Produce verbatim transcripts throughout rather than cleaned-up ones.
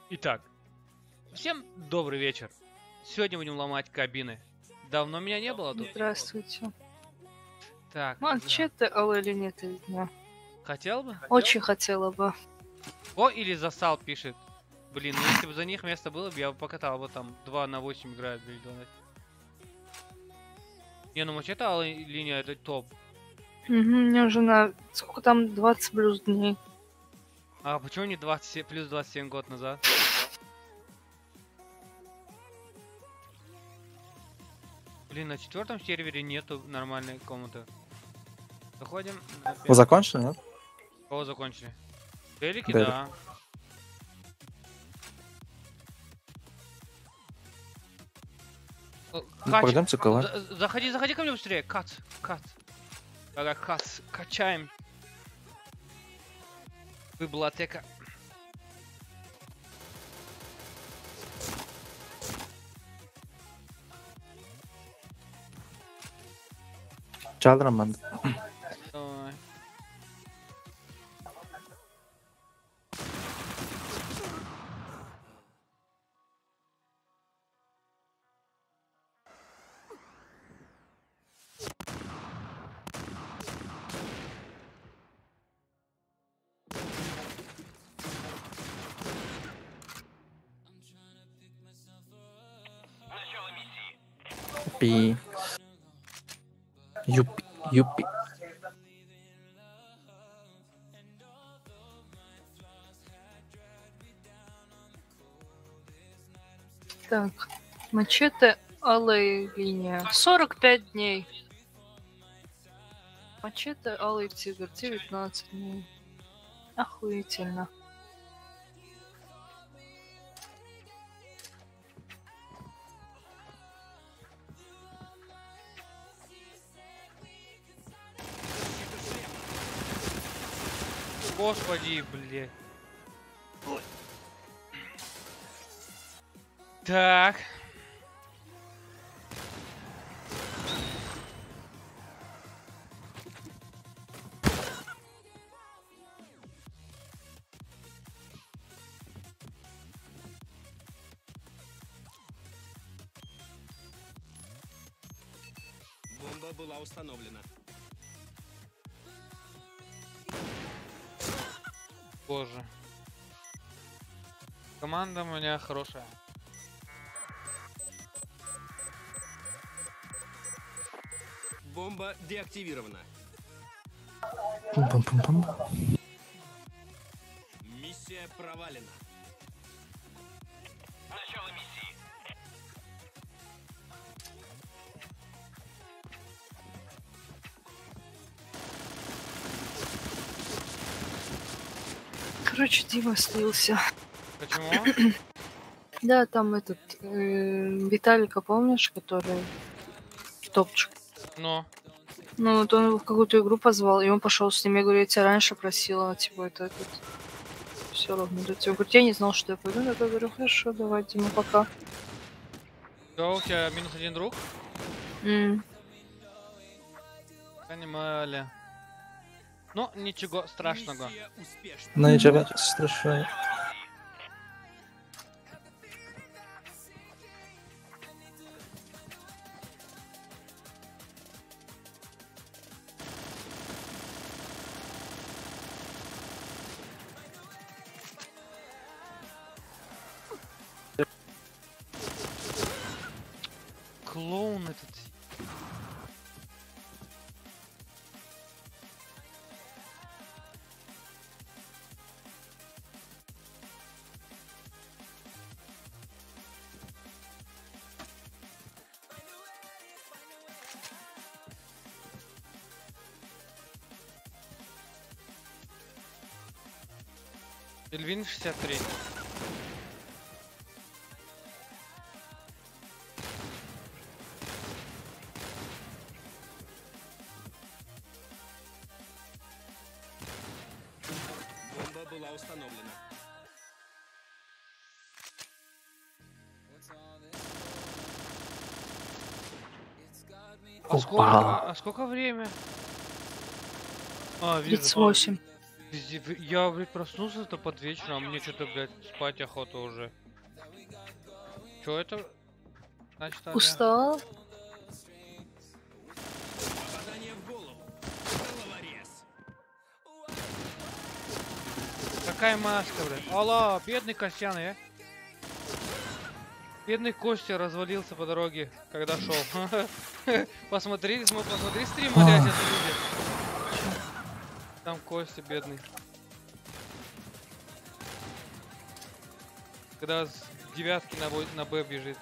Итак, всем добрый вечер. Сегодня будем ломать кабины. Давно меня не было тут. Здравствуйте. Так, Манчеты, алло или нет, видно. хотел бы? Очень хотела бы. О, или засал пишет. Блин, ну если бы за них место было бы, я бы покатал бы там два на восемь играют. Не, ну мачете алая линия это топ. Угу, мне уже на... Сколько там? двадцать плюс дней. А почему не двадцать плюс двадцать семь год назад? Блин, на четвертом сервере нету нормальной комнаты. Заходим. Вы закончили, нет? Кого закончили? Делики, Делик. да. О, Ну, кач- пойдемте ковать. За- Заходи, заходи ко мне быстрее. Кац, кац. Ага, кац. Качаем. Библиотека. Чалдраман. Давай. Пи. Юпи. Юпи. Так, мачете, алая линия. сорок пять дней. Мачете, алый тигр. девятнадцать дней. Охуительно. Господи, блядь. Так. Бомба была установлена. Боже. Команда у меня хорошая. Бомба деактивирована. Пум-пум-пум-пум. Миссия провалена. Начало миссии. Короче, Дима слился. Почему? Да, там этот... э, Виталика, помнишь, который... Топчик. Но. Ну, вот он его в какую-то игру позвал, и он пошел с ним. Я говорю, я тебя раньше просила, типа, это... это... Все равно. Он говорит, я не знал, что я пойду. Я говорю, хорошо, давай, Дима, пока. Что, у тебя минус один друг? М. Понимали. Ну, ничего страшного. Миссия успешна. Ну ничего страшного. Клоун этот. Эльвин шестьдесят три. Бомба была установлена. А сколько, Опа. а сколько время? А, вижу. тридцать восемь. Пизде- в- Я, блядь, проснулся-то под вечер, а мне что-то, блядь, спать охота уже. Чё это? Значит, Аня? Устал? Попадание в голову. Головорез. Какая маска, блядь? Алло, бедный Костян, я. Бедный Костя развалился по дороге, когда шел. Посмотри, смо- посмотри стрим, блядь, это люди. Там Костя бедный. Когда с девятки на, бой- на Б бежит.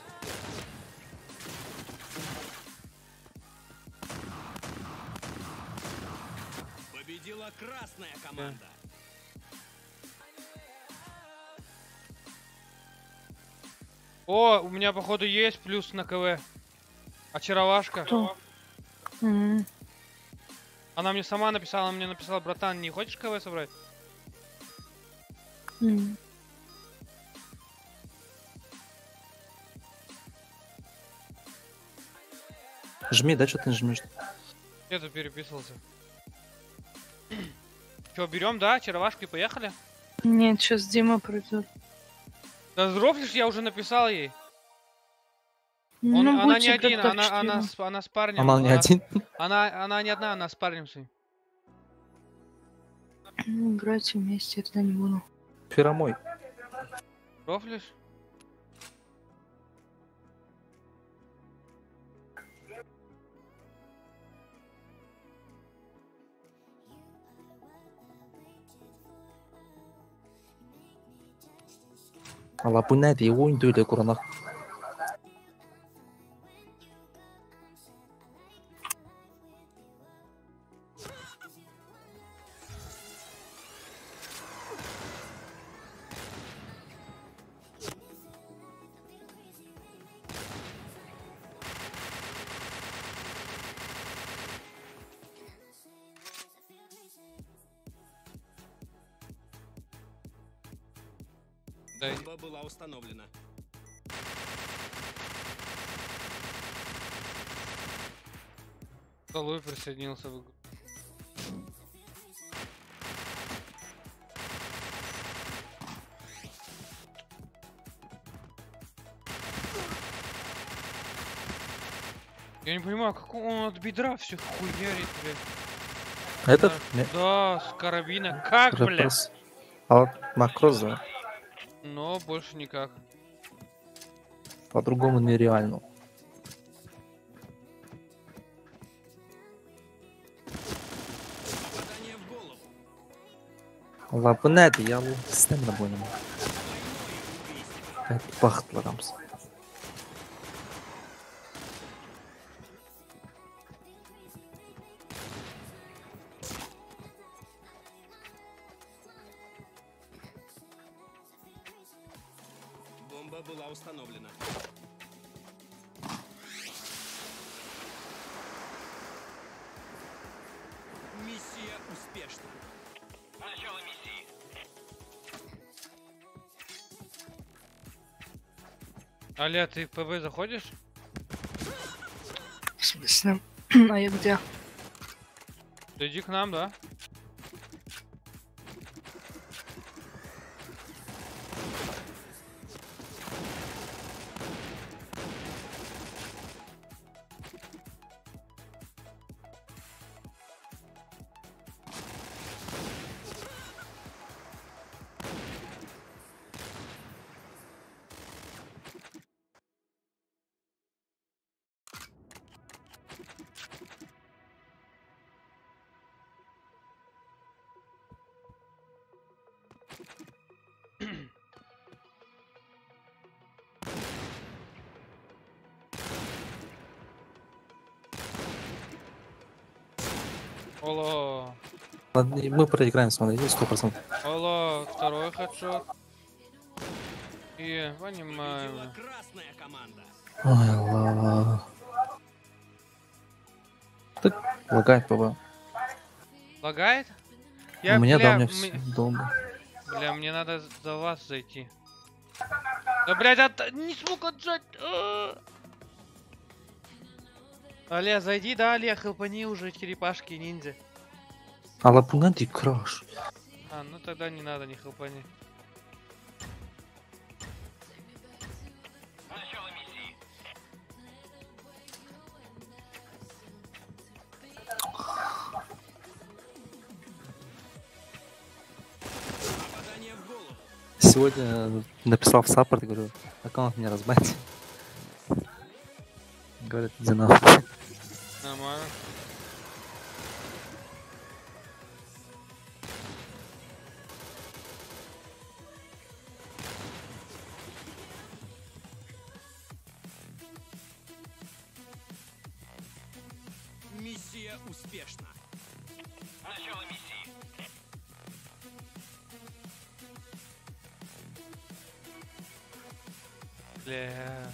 Победила красная команда. О, у меня походу есть плюс на КВ. Очаровашка. Кто? М. Она мне сама написала, она мне написала: братан, не хочешь КВ собрать? М. Жми, да, что ты не жмешь? Я тут переписывался. Че, берем, да? Очаровашку и поехали? Нет, сейчас Дима придет. Да зрофлишь, я уже написал ей. Он, Ну, она не будьте один, как-то она, она, четыре. с, она с парнем. Она не один. Она, она не одна, она с парнем своим. Ну, играйте вместе, я тогда не буду. Пиромой. Рофлишь? Алапунет, и ойын төйле куранақ. Да, и- Бомба была установлена. Солой присоединился в игру. Я не понимаю, как он от бедра все хуярит, блядь. Этот? Да, Не. да, с карабина. Как, блядь? Репрос. А вот макроза Но больше никак. по-другому нереально. Попадание в голову. Лапунет, я систем работаю. Это бахтларамс. Бомба была установлена. Миссия успешна. Начало миссии. Аля, ты в ПВ заходишь? В смысле? А я где? Да иди к нам, да? Алло, Ладно, и мы проиграем, смотри, сто процентов. алло, второй хедшот. И Победила понимаю. красная команда. Ой, ла. Так, лагает ПВ. Лагает? У меня, бля, да, у меня м- все дома. Бля, мне надо за вас зайти. Да, блядь, от... не смог отжать. а! Аля, зайди, да, Аля, хелпани уже черепашки ниндзя. А лапунет и краш. А, ну тогда не надо, не хлопани. Попадание в голову. Сегодня написал в саппорт, говорю, аккаунт мне разбаньте. Говорят, иди нахуй. Нормально. Миссия успешна. Начало миссии. Бля.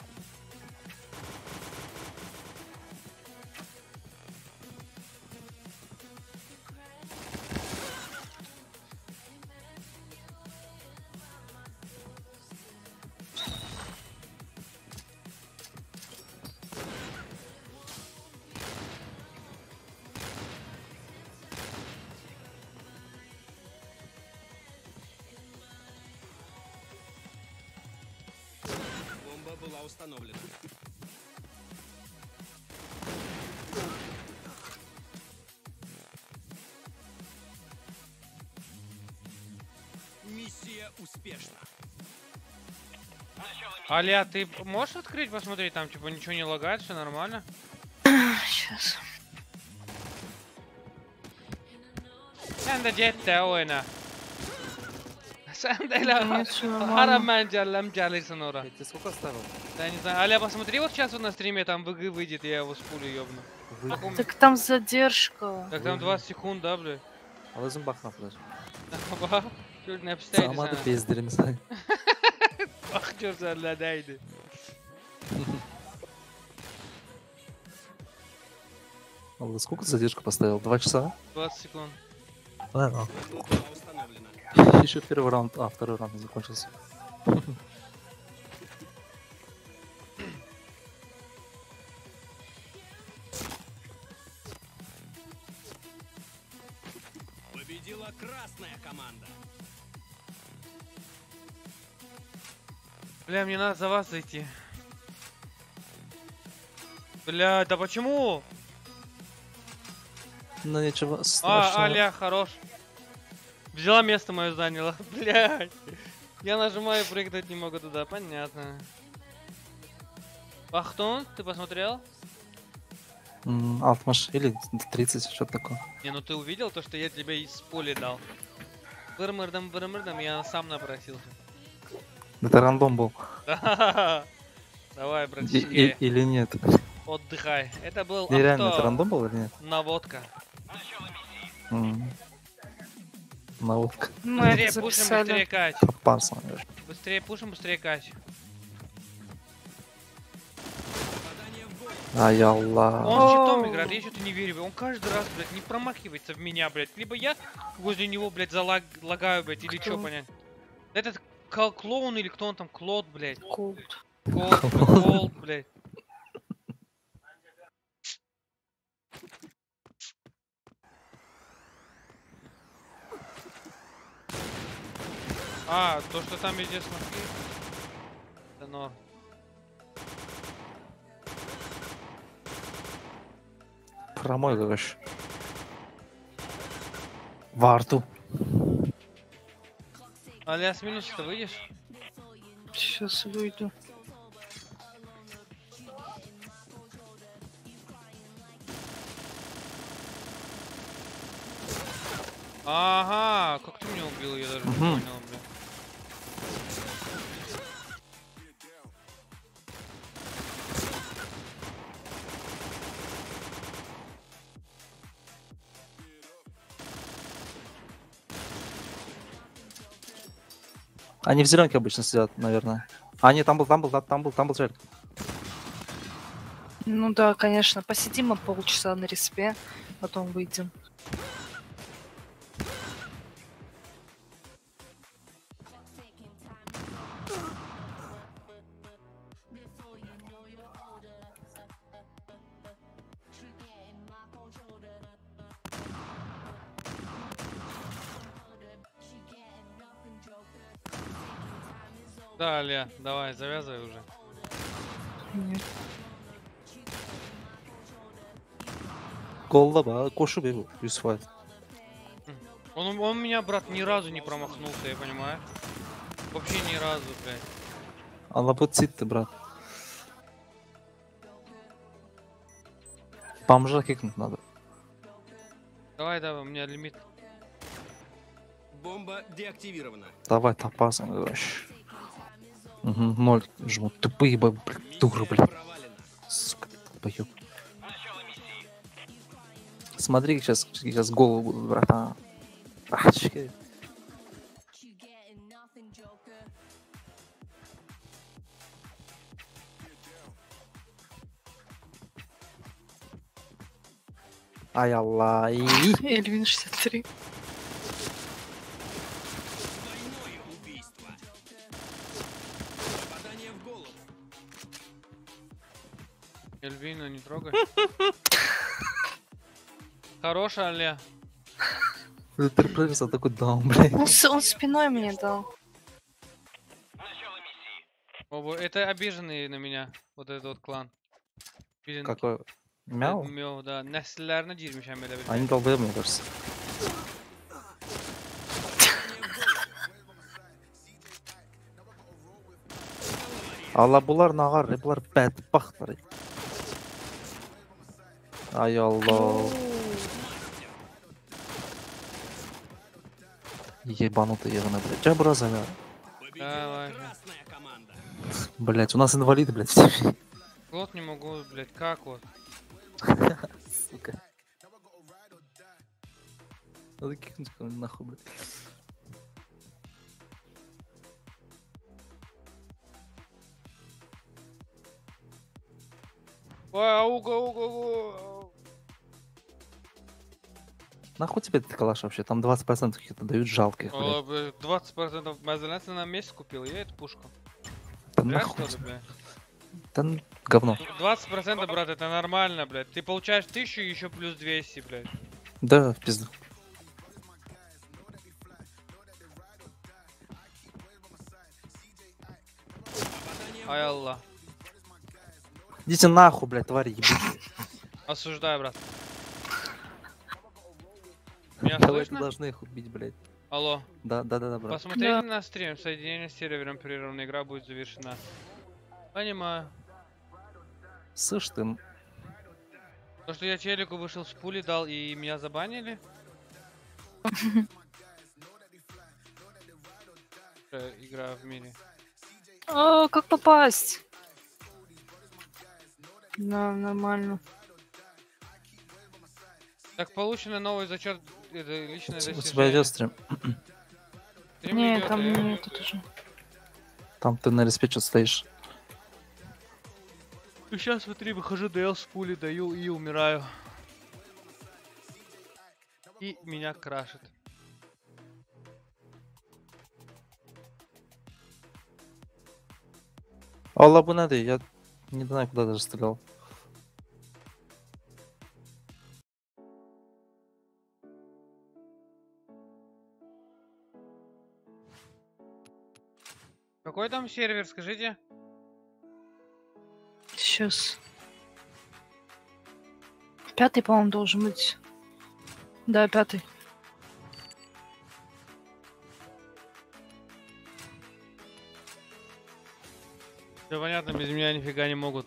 Бомба была установлена. Миссия успешна. Аля, ты можешь открыть, посмотреть, там типа ничего не лагает, все нормально? Сейчас. Sen de jette oyna. Sen de öyle Нет, всё нормально. хараманджалам джалисан ора. Ты сколько оставил? Да я не знаю. Аля, посмотри, вот сейчас вот на стриме там ВГ выйдет, я его с пули ёбну. Вы... Так там задержка. Так там двадцать секунд, да, бля? Ал өзің бақылап тұрасың. Bak, şöyle ne yapsaydı Замады sana. бездіріміз. Bak görselerdeydi. Ал сколько задержку поставил? Два часа? двадцать секунд. Ладно. Бомба была установлена. Еще первый раунд, а второй раунд не закончился. Победила красная команда. Бля, мне надо за вас зайти. Бля, да почему? Ну ничего А, страшного. Аля, хорош. Взяла место мое заняла. Блядь. Я нажимаю, прыгнуть не могу туда, понятно. Бахтун, ты посмотрел? М, Алтмаш или тридцать, что-то такое. Не, ну ты увидел то, что я тебе из поля дал. Вырмырдом, вырмырдом, я сам напросился. Это рандом был. Да. Давай, И- и- братишки, или нет? отдыхай. Это был Нереально, это авто рандом был или нет? наводка. М. Наводка. Мы Быстрее это пушим, записали. быстрее кать. Пропарс, наверное. Быстрее пушим, быстрее кать. Попадание в голову. Ай, Аллах. Он с щитом Оу. играет, я что-то не верю. Он каждый раз, блядь, не промахивается в меня, блядь. Либо я возле него, блядь, залагаю, блядь, или Кто? что понять. Этот кол- клоун или кто он там, Клод, блядь. Колд. Колд, Колд, блядь. А, то, что там везде смоки. Это норм. Промой, короче. Во рту. Аля, с минуса-то выйдешь? Сейчас выйду. Ага, как ты меня убил, я даже не Мгм. понял, бля. Они в зеленке обычно сидят, наверное. А, нет, там был, там был, да, там был, там был Джерик. Ну да, конечно. Посидим мы полчаса на респе, потом выйдем. Да, Илья, давай, завязывай уже. Нет. Голда ба, кошу бегу, Юсфайт. Он, он меня, брат, ни разу не промахнулся, я понимаю. Вообще ни разу, блядь. Аллапуцит ты, брат. Бомжа кикнуть надо. Давай, давай, у меня лимит. Бомба деактивирована. Давай, топазом, вообще. Угу, ноль жмут. Тупые, б- блядь, дуры, Миссия блядь. провалена. Сука, долбоёб. Смотри, сейчас, сейчас голову будут, братан. Рачки. Ай, алла, и... Эльвин шестьдесят три. Двойное убийство. Попадание в голову. Эльвина, не трогай. Хорошая, Илья. Интерпресса такой даун, блядь. Он, с- он спиной мне дал. Оба- Это обиженный на меня, вот этот вот клан. Билин- Какой? Мяу? Мяу, да. Nesillerini girmişəm belə bir. Они долбоёб, мне кажется. Алла, булар нагар, булар бәдбахтлар. Ай, алла. Ебанутый ягоны, блядь. Чай браза, Победила Давай. красная команда. блядь, у нас инвалиды, блядь, все. Вот не могу, блядь, как вот. Сука. Надо кикнуть кого-нибудь нахуй, блядь. Ой, ауга, ауга, ауга. Нахуй тебе этот калаш вообще? Там двадцать процентов каких-то дают жалких, блядь. О, блядь, двадцать процентов мазаляца на месяц купил, я эту пушку. Да Зря, нахуй. что ли, блядь? Да ну, говно. двадцать процентов, брат, это нормально, блядь. Ты получаешь тысячу и еще плюс двести, блядь. Да, в пизду. Ай, Аллах. Идите нахуй, блядь, твари ебучие. Осуждаю, брат. Меня Вы слышно? должны их убить, блядь. Алло. Да, да, да, да, брат. Посмотрите Да. на стрим. Соединение с сервером прервано. Игра будет завершена. Понимаю. Слышь ты, То, что я челику вышел с пули, дал и меня забанили? Э, Игра в мире. А, как попасть? Да, нормально. Так, получено новый зачет. Это личное у тебя достижение. идет стрим. Стрим Не, идёт, там я- нет тоже. Там ты на респе что стоишь. Ну, сейчас, смотри, выхожу, ДЛ с пули даю и умираю. И меня крашит. Алла, бы надо, я не знаю, куда даже стрелял. Какой там сервер, скажите? Сейчас. Пятый, по-моему, должен быть. Да, пятый. Да понятно, без меня нифига не могут.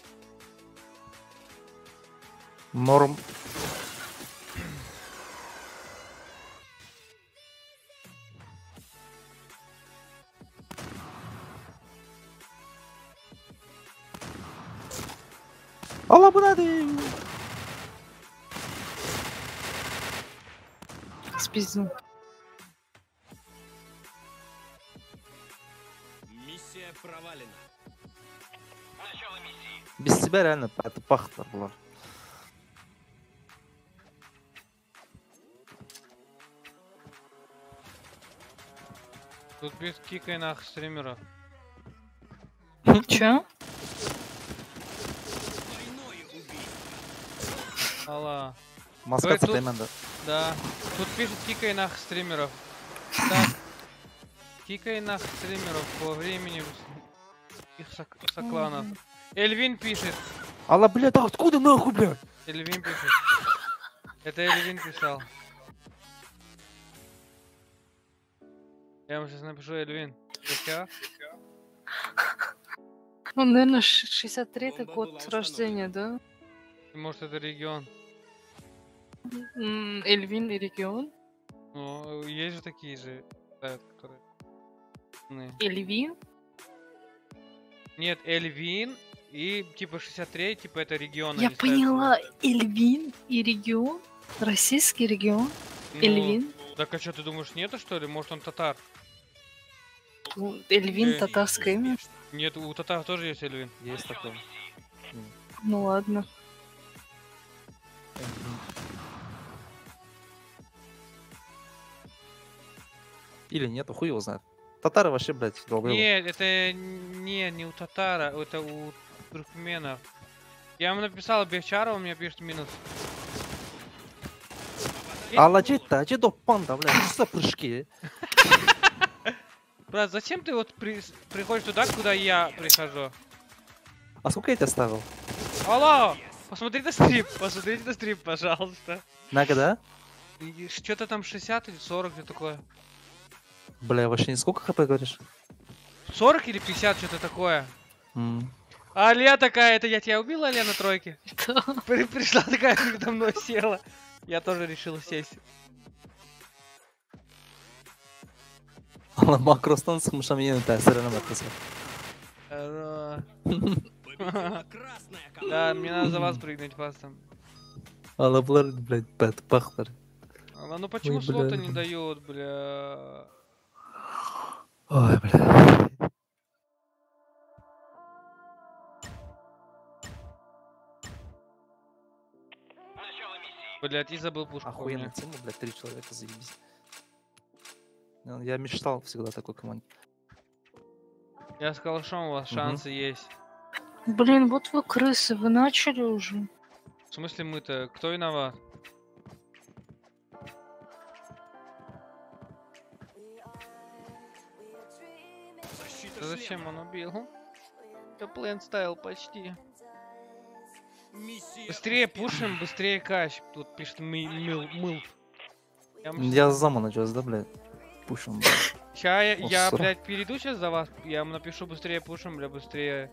Норм. Алла, бы надо. Спиздил. Миссия провалена. Без тебя реально это пахта была. Тут без кикай нах стримеров. Чё? Двойное убийство. Алла. Москва Давай тут- Цепемenda. Да. Тут пишет кикай нах стримеров. Так. Кикай нах стримеров по времени их сок сокланов. Эльвин пишет. Алла, блядь, а откуда нахуй, блядь? Эльвин пишет. Это Эльвин писал. Я ему сейчас напишу, Эльвин. Ты Ну, наверное, шестьдесят третий Бомба год была рождения, да? Может, это регион. М, Эльвин и регион. Ну, есть же такие же, да, которые... умные. Эльвин? Нет, Эльвин и типа шестьдесят три, типа это регион. Я они ставят поняла. Эльвин и регион? Российский регион? Ну, Эльвин? Так а что, ты думаешь, нету что ли? Может он татар? Ну, Эльвин Э, татарское имя? Нет, у татар тоже есть Эльвин. Есть такое. Ну ладно. Или нету, хуй его знает. Татары вообще, блядь, долбоёбы. Нет, это не, не у татара, это у туркменов. Я ему написал Бехчара, он мне пишет минус. Алла, джетта, джедо панда, блядь, что за прыжки? Брат, зачем ты вот при- приходишь туда, куда я прихожу? А сколько я тебя ставил? Алло! Посмотри на стрим, посмотрите на стрим, пожалуйста. Нага, да? Что-то там шестьдесят или сорок, что такое? Бля, вообще не сколько хп говоришь? сорок или пятьдесят, что-то такое. М. А Алия такая, это я тебя убила, Алия, на тройке? Да. При- Пришла такая, передо мной села. Я тоже решил сесть. Алла макростан sıkmışam тәсірінім әткесі. Э, Победила красная команда. Да, мне надо за вас прыгнуть, пастом. Алла, бұлар, блядь, бәтпақтар. А ну почему Ой, бля, слота не бля. дают, бля? Ой, бля. Блять, и забыл пушку. Охуенная помню. тема, блядь, три человека, заебись. Ну, я мечтал всегда о такой команде. Я с калашом, у вас Мгм. шансы есть. Блин, вот вы крысы, вы начали уже. В смысле мы-то? Кто виноват? Защита Да зачем слева. он убил? Я плен ставил почти. Миссия Быстрее успешна. пушим, быстрее кач. Тут пишет мы, мыл, мыл. Я, Я зама началась, да, блядь? Пушим, блядь. Ща я, О, я, сорок. блядь, перейду сейчас за вас. Я вам напишу быстрее пушим, бля, быстрее.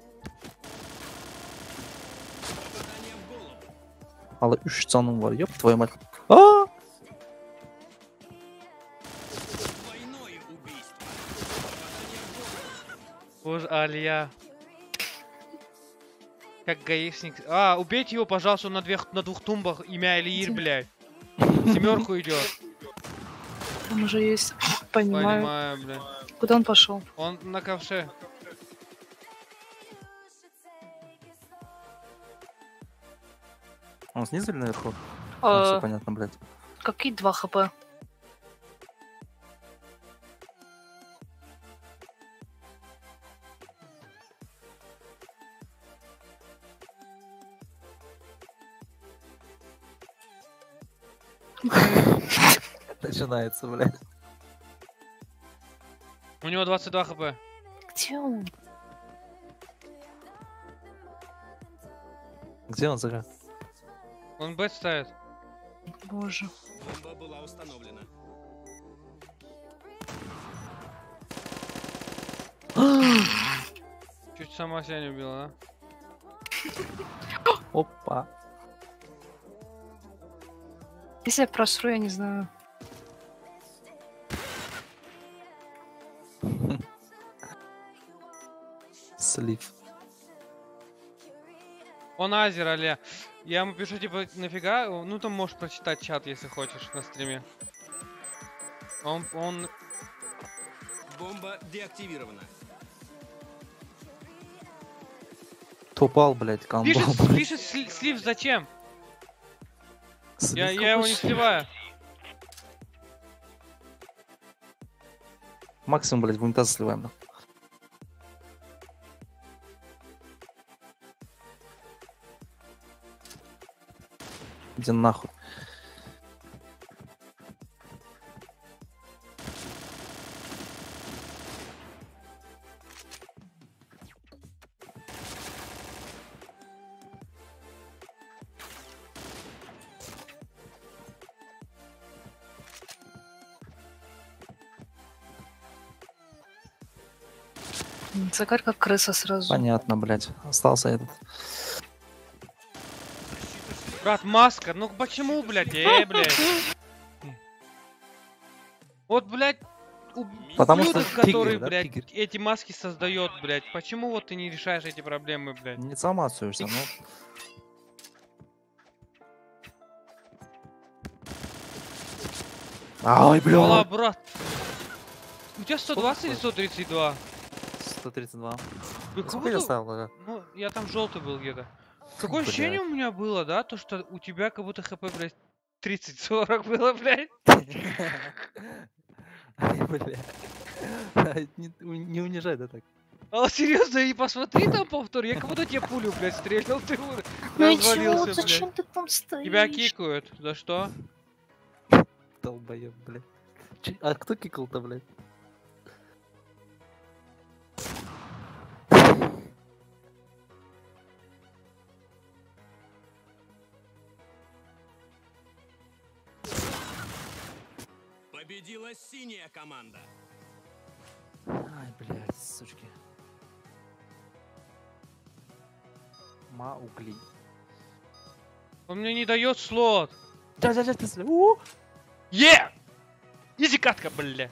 Попадание в голову. Алла, üç canım var, ёб твою мать. А! Двойное убийство. Попадание в голову. Боже, Алия. Как гаишник. А, убейте его, пожалуйста, он на, двух, на двух тумбах. Имя Алиир, блядь. Семерку идет. Он уже есть. Понимаю. Понимаю, блядь. Куда он пошел? Он на ковше. Он снизу или наверху? А, Все понятно, блядь. какие два хп? Начинается, блядь. У него двадцать два хп. Где он? Где он, Зага? Он бет ставит. Боже. Бомба была установлена. Чуть сама себя не убила, Опа. Если я просру, я не знаю. Слив. да? Он азер, Аля. Я ему пишу, типа, нафига? Ну, там можешь прочитать чат, если хочешь, на стриме. Он, он... Бомба деактивирована. Топал, блядь, камбал. Пишет, пишет сли- слив, зачем? Я, я его не сливаю. Максимум, блядь, в унитаз сливаем, да. Иди нахуй. М, Закарь как крыса сразу. Понятно, блядь. Остался этот. Брат, маска, ну почему, блядь, эй, блядь. Вот, блядь, у- Потому что ублюдок, тигр, который, да, блядь, тигр. эти маски создает, блядь. Почему вот ты не решаешь эти проблемы, блядь? Не замацуешься, ну. Ай, Алла, блядь. брат. У тебя сто двадцать или такое? сто тридцать два? сто тридцать два. Вы Сколько я круто? ставил? ага? Ну, я там желтый был где-то. Такое Блядь. ощущение у меня было, да, то что у тебя как будто хп, блядь, тридцать сорок было, блядь. Ай, блядь. Не не унижай, да так. А серьезно, и посмотри там повтор, я как будто тебе пулю, блядь, стрелял, ты у- Ну и развалился, чё, зачем блядь. ты там стоишь? Тебя кикают, за что? Долбоёб, блядь. Чи- А кто кикал-то, блядь? Победила синяя команда. Ай, блядь, сучки. Маугли. Он мне не дает слот. Да, да, да, ты сля- у! Е! Изи катка, бля.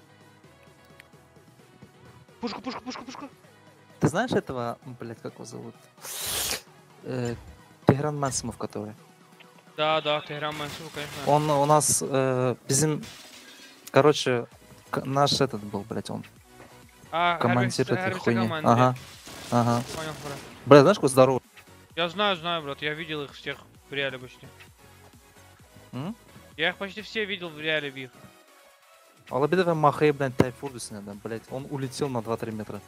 Пушку, пушку, пушку, пушку. Ты знаешь этого, блядь, как его зовут? Э, Тигран Мансимов, который. Да, да, ты играл Мэнсу, конечно. Он у нас э, bizim, короче, к- наш этот был, блядь, он А, командир Гарвис- этой Гарвиса хуйни. команды. Ага, ага. Понял, брат. Блядь, знаешь, какой здоровый? Я знаю, знаю, брат, я видел их всех в реале почти. М? Я их почти все видел в реале в их. Алабидова махай, блядь, тайфурдус надо, блядь. Он улетел на два-три метра.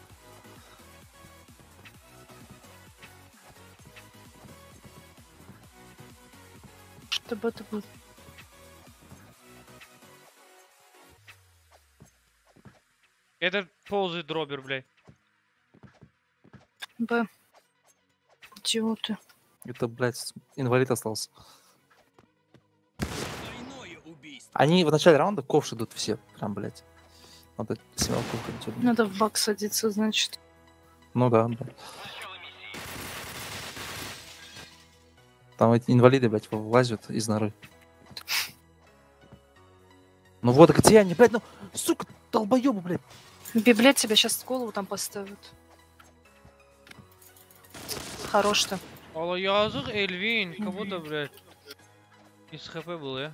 Чтобы это было. Это ползает дробер, блядь. Б. Идиоты. Это, блядь, инвалид остался. Двойное убийство. Они в начале раунда ковш идут все. Прям, блядь. Надо семерку выходить. Надо в бак садиться, значит. Ну да, блядь. Там эти инвалиды, блядь, вылазят из норы. Ну вот где они, блядь, ну, сука, долбоёбы, блядь. Библет тебя сейчас в голову там поставят. Хорош ты. Алла, язык, Эльвин, кого-то, блядь. Из хп был, я.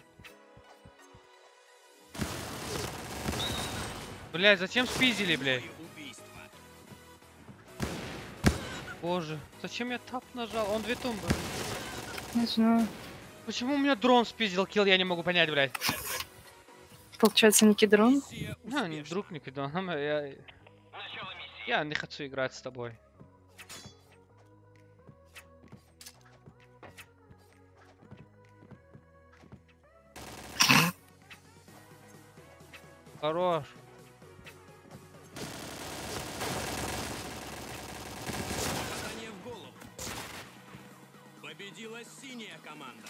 Блядь, зачем спиздили, блядь? Двойное убийство. Боже, зачем я тап нажал? Он две тумбы. Не знаю. Почему у меня дрон спиздил килл, я не могу понять, блядь. Получается, Ники дрон. Миссия А, не успешна. друг не кидал. Я... я не хочу играть с тобой. Хорош. Попадание в голову. Победила синяя команда.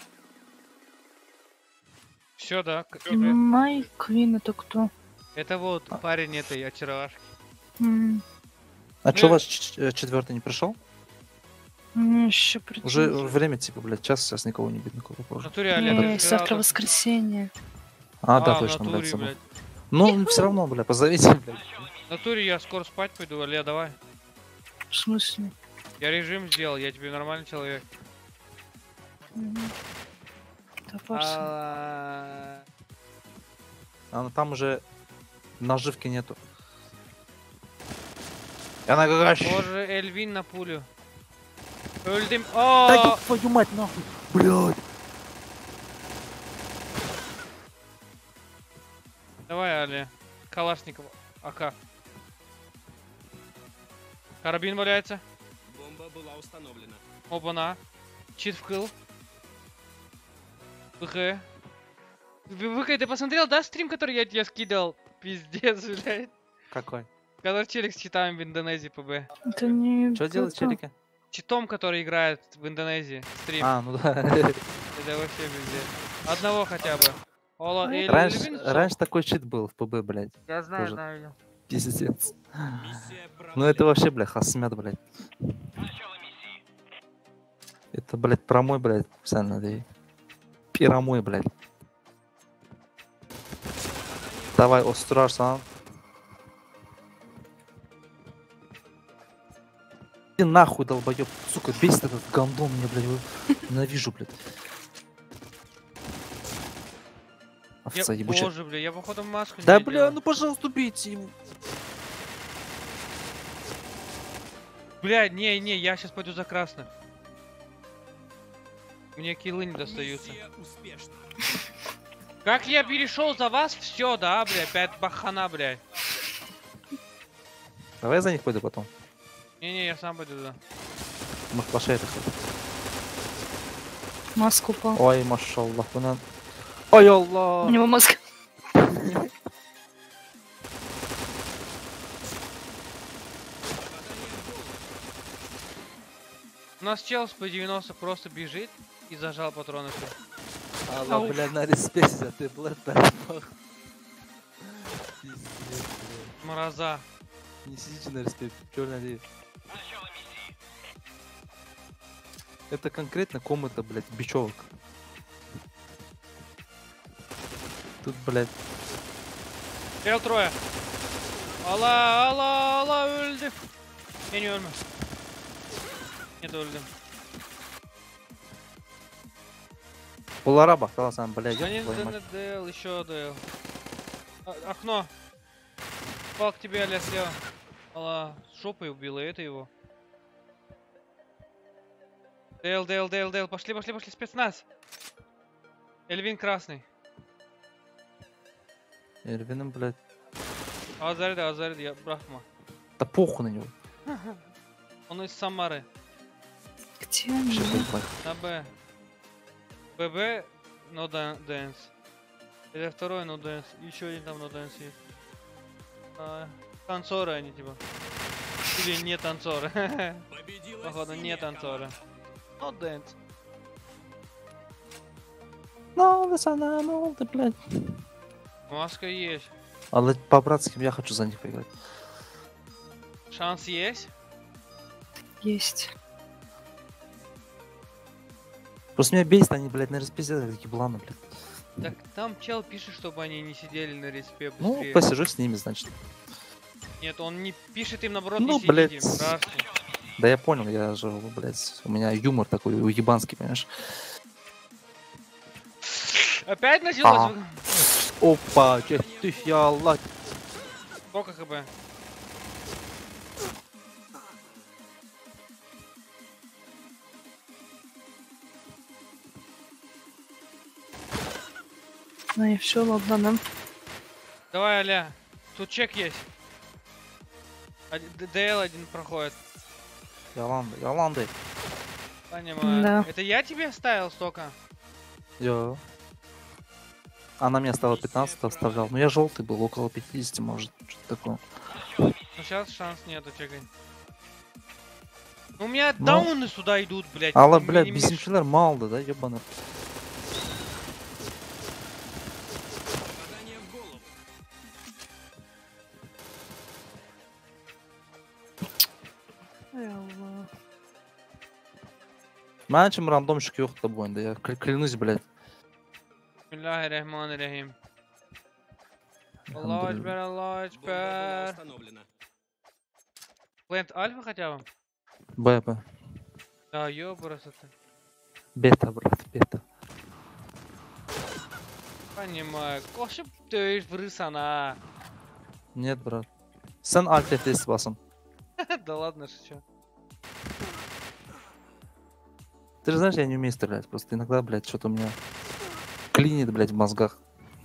Все, да. к- Май Квин это кто? Это вот парень этой очаровашки. М, А Ну чё и- ваш четвертый не пришел? Мне еще Уже время, типа, блядь, час, сейчас никого не видно, кого В позже. натуре, Олег, это завтра сразу- воскресенье. А, да, в точно, натуре, блядь, забыл. блядь. Ну, все равно, блядь, позовите, блядь. В натуре я скоро спать пойду, Олег, давай. В смысле? Я режим сделал, я тебе нормальный человек. Мгм. Топорся. А, А ну, там уже наживки нету. Я на гагаш. Боже, Эльвин на пулю. Öldüm. Да Aa! ёб твою мать, нахуй. Блядь. Давай, Али. Калашников. АК. Карабин валяется. Бомба была установлена. Оба-на. Чит вкл. ВХ. ВХ, ты посмотрел, да, стрим, который я тебе скидал? Пиздец, блядь. Какой? Когда челик с читами в Индонезии ПБ. Это не... Что делать, это. челики? Читом, который играет в Индонезии. Стрим. А, ну да. Это вообще пиздец. Одного хотя бы. Ола, Эль- Раньше, Эльвин, раньше такой чит был в ПБ, блядь. Я знаю, тоже. знаю. Пиздец. Миссия Ну это провалена. вообще, бля, хасмят, блядь. Это, блядь, промой, блядь, специально, да. Пиромой, блядь. Давай, остраж, сам. Иди нахуй, долбоёб. Сука, бесит этот гандон мне, блядь. его Ненавижу, блядь. Овца Я, ебучая. боже, бля, я походу маску не Да, одел. бля, ну пожалуйста, убейте его. Бля, не, не, я сейчас пойду за красных. Мне киллы не достаются. Миссия успешна. Как я перешел за вас, все, да, бля, опять бахана, бля. Давай я за них пойду потом. Не-не, я сам пойду туда. Мы пошли это. Маску упал. Ой, машаллах, бунан. Ой, У Аллах. него маска. У нас чел с П девяносто просто бежит и зажал патроны. все. Аллах, Ау. бля, на респекте, ты, блядь, пиздец, блядь. Мороза. Не сидите на респекте, чё надеюсь. Это конкретно комната, блядь, бичевок. Тут, блядь, Стрел трое. Алла, Алла, Алла, öldü. Я не ölme. Нет, öldüm. Булара бахталасан, блядь, Они ёб твою мать. ДЛ, еще ДЛ. А- Окно. Пал к тебе, Аля, слева. Алла, с жопой убила, это его. ДЛ, ДЛ, ДЛ, ДЛ, пошли, пошли, пошли, спецназ. Эльвин красный. Эрвиным, блядь. Азарда, Азарда, я брахма. Да похуй на него. Он из Самары. Где они? Вообще, блядь. На Б. ББ, но дэнс. Или второй, но дэнс. Еще один там, но дэнс есть. А, танцоры они типа. Или не танцоры. Победила Походу, не синяя танцоры. Но дэнс. Ну, да, она, ну, да, блядь. Маска есть. Але по-братски я хочу за них поиграть. Шанс есть? Есть. Просто меня бесит, они, блядь, на распиздят, такие бланы, блядь. Так там чел пишет, чтобы они не сидели на респе Ну, быстрее. посижу с ними, значит. Нет, он не пишет им наоборот, Ну, не сидите. блядь. Братцы. Да я понял, я же, блядь, у меня юмор такой уебанский, понимаешь? Опять началось? А. Опа, че ты, я Аллах. Сколько хп? Ну и все, ладно, нам. Давай, Аля. Тут чек есть. Один- Д- ДЛ один проходит. Яланды, яланды. Понимаю. Да. Это я тебе ставил столько? Йо. Она мне стала пятнадцать оставлял. Ну я желтый был, около пятидесяти, может, что-то такое. Ну сейчас шанс нету, чекай. Ну, у меня Ну. дауны сюда идут, блядь. Алла, Мне блядь, не bizim меш- şeyler maldı da yabanır. Попадание в голову. Ай, Аллах. Mən için randomşik yoxdur da bu oyunda ya. Kl- Klянусь, блядь. Bismillahirrahmanirrahim. Аллаху Elhamdülillah. Акбар, Аллаху Бомба была Акбар. установлена. Плент альфа хотя бы? Б, Б. Да, ёбарас это. Бета, брат, бета. Понимаю. Koşup dövüş vurursan ha. Нет, брат. Sen alt F S basın. Да ладно, шучу. Ты же знаешь, я не умею стрелять. Просто иногда, блядь, что-то у меня клинит, блядь, в мозгах.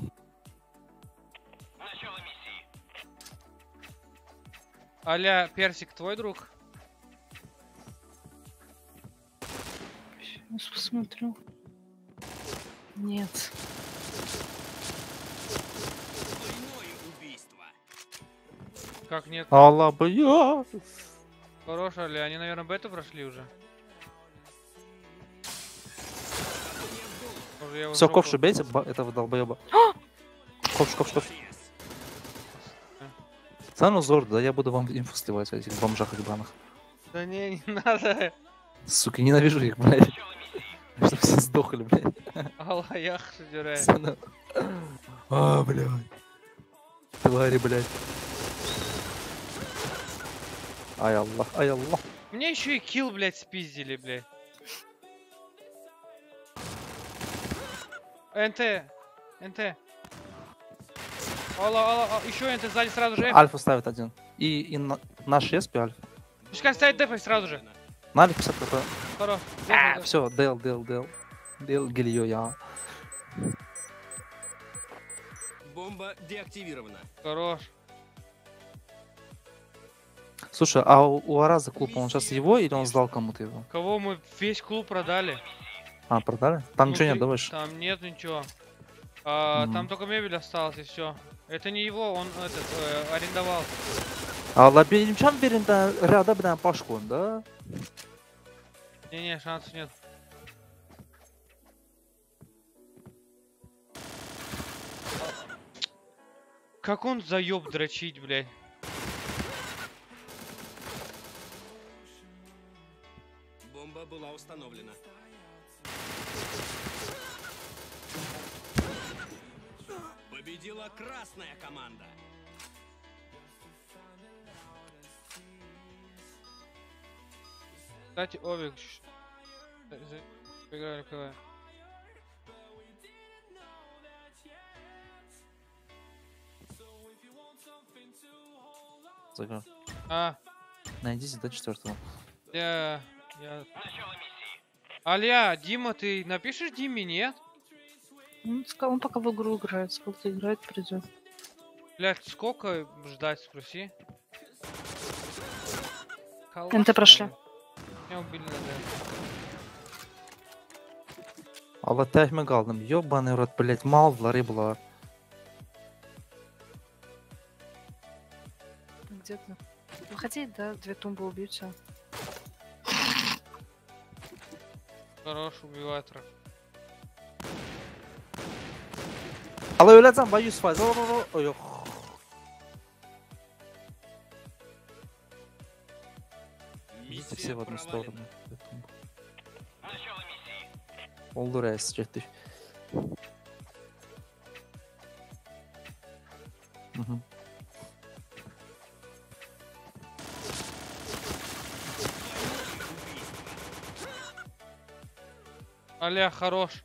Аля, Персик, твой друг? Сейчас посмотрю. Нет. Двойное убийство. Как нет? Allah бы я. Хорош, Аля, они, наверное, бету прошли уже. Уже я его Все, жопу- ковшу бейте, ба- этого долбоеба. Ковш, ковш, ковш. Стану зор, да я буду вам инфу сливать о этих бомжах ебаных. Да не, не надо. Сука, ненавижу их, блядь. Чтобы все сдохли, блядь. Аллах, шедюре. Пацаны. А, блядь. Твари, блядь. Ай, Аллах, ай, Аллах. Мне еще и килл, блядь, спиздили, блядь. НТ. НТ. Алла, алла, алла. Еще НТ сзади сразу же. F. Альфа ставит один. И, и на, наш еспи Альфа. Пускай ставит дефай сразу же. На Альфа пятьдесят хп. Хорош. А, все, дел, дел, дел. Дел, гильё, я. Бомба деактивирована. Хорош. Слушай, а у, у Араза клуб, он сейчас его или он сдал кому-то его? Кого мы весь клуб продали? А, продали? Там Ну, ничего нет, ты- да, больше? Там нет ничего. А, Мгм. Там только мебель осталась и все. Это не его, он этот э, арендовал. Allah benim can birinden rada bilen baş koyun da. Не-не, шансов нет. Как он заеб дрочить, блядь. Бомба была установлена. Победила красная команда. Кстати, Овик. ш- за- Поиграли в КВ. Загар. А, Найдите до четвертого. я... я... Аля, Дима, ты напишешь Диме, нет? Он сказал, он пока в игру играет. Сколько играет, придет. Блять, сколько ждать, спроси. НТ прошли. Меня убили на Д. Allah təhmə qaldım. Yobanı rot, блядь, maldılar, bunlar. Где-то. Выходи, да, две тумбы убьются. Хорош, убивает рак. Allah öləcəm, bax yüz faiz. O, o, o, yox. Идите все в одну сторону. Oldu reis, getdik. Mhm. Аля, хорош.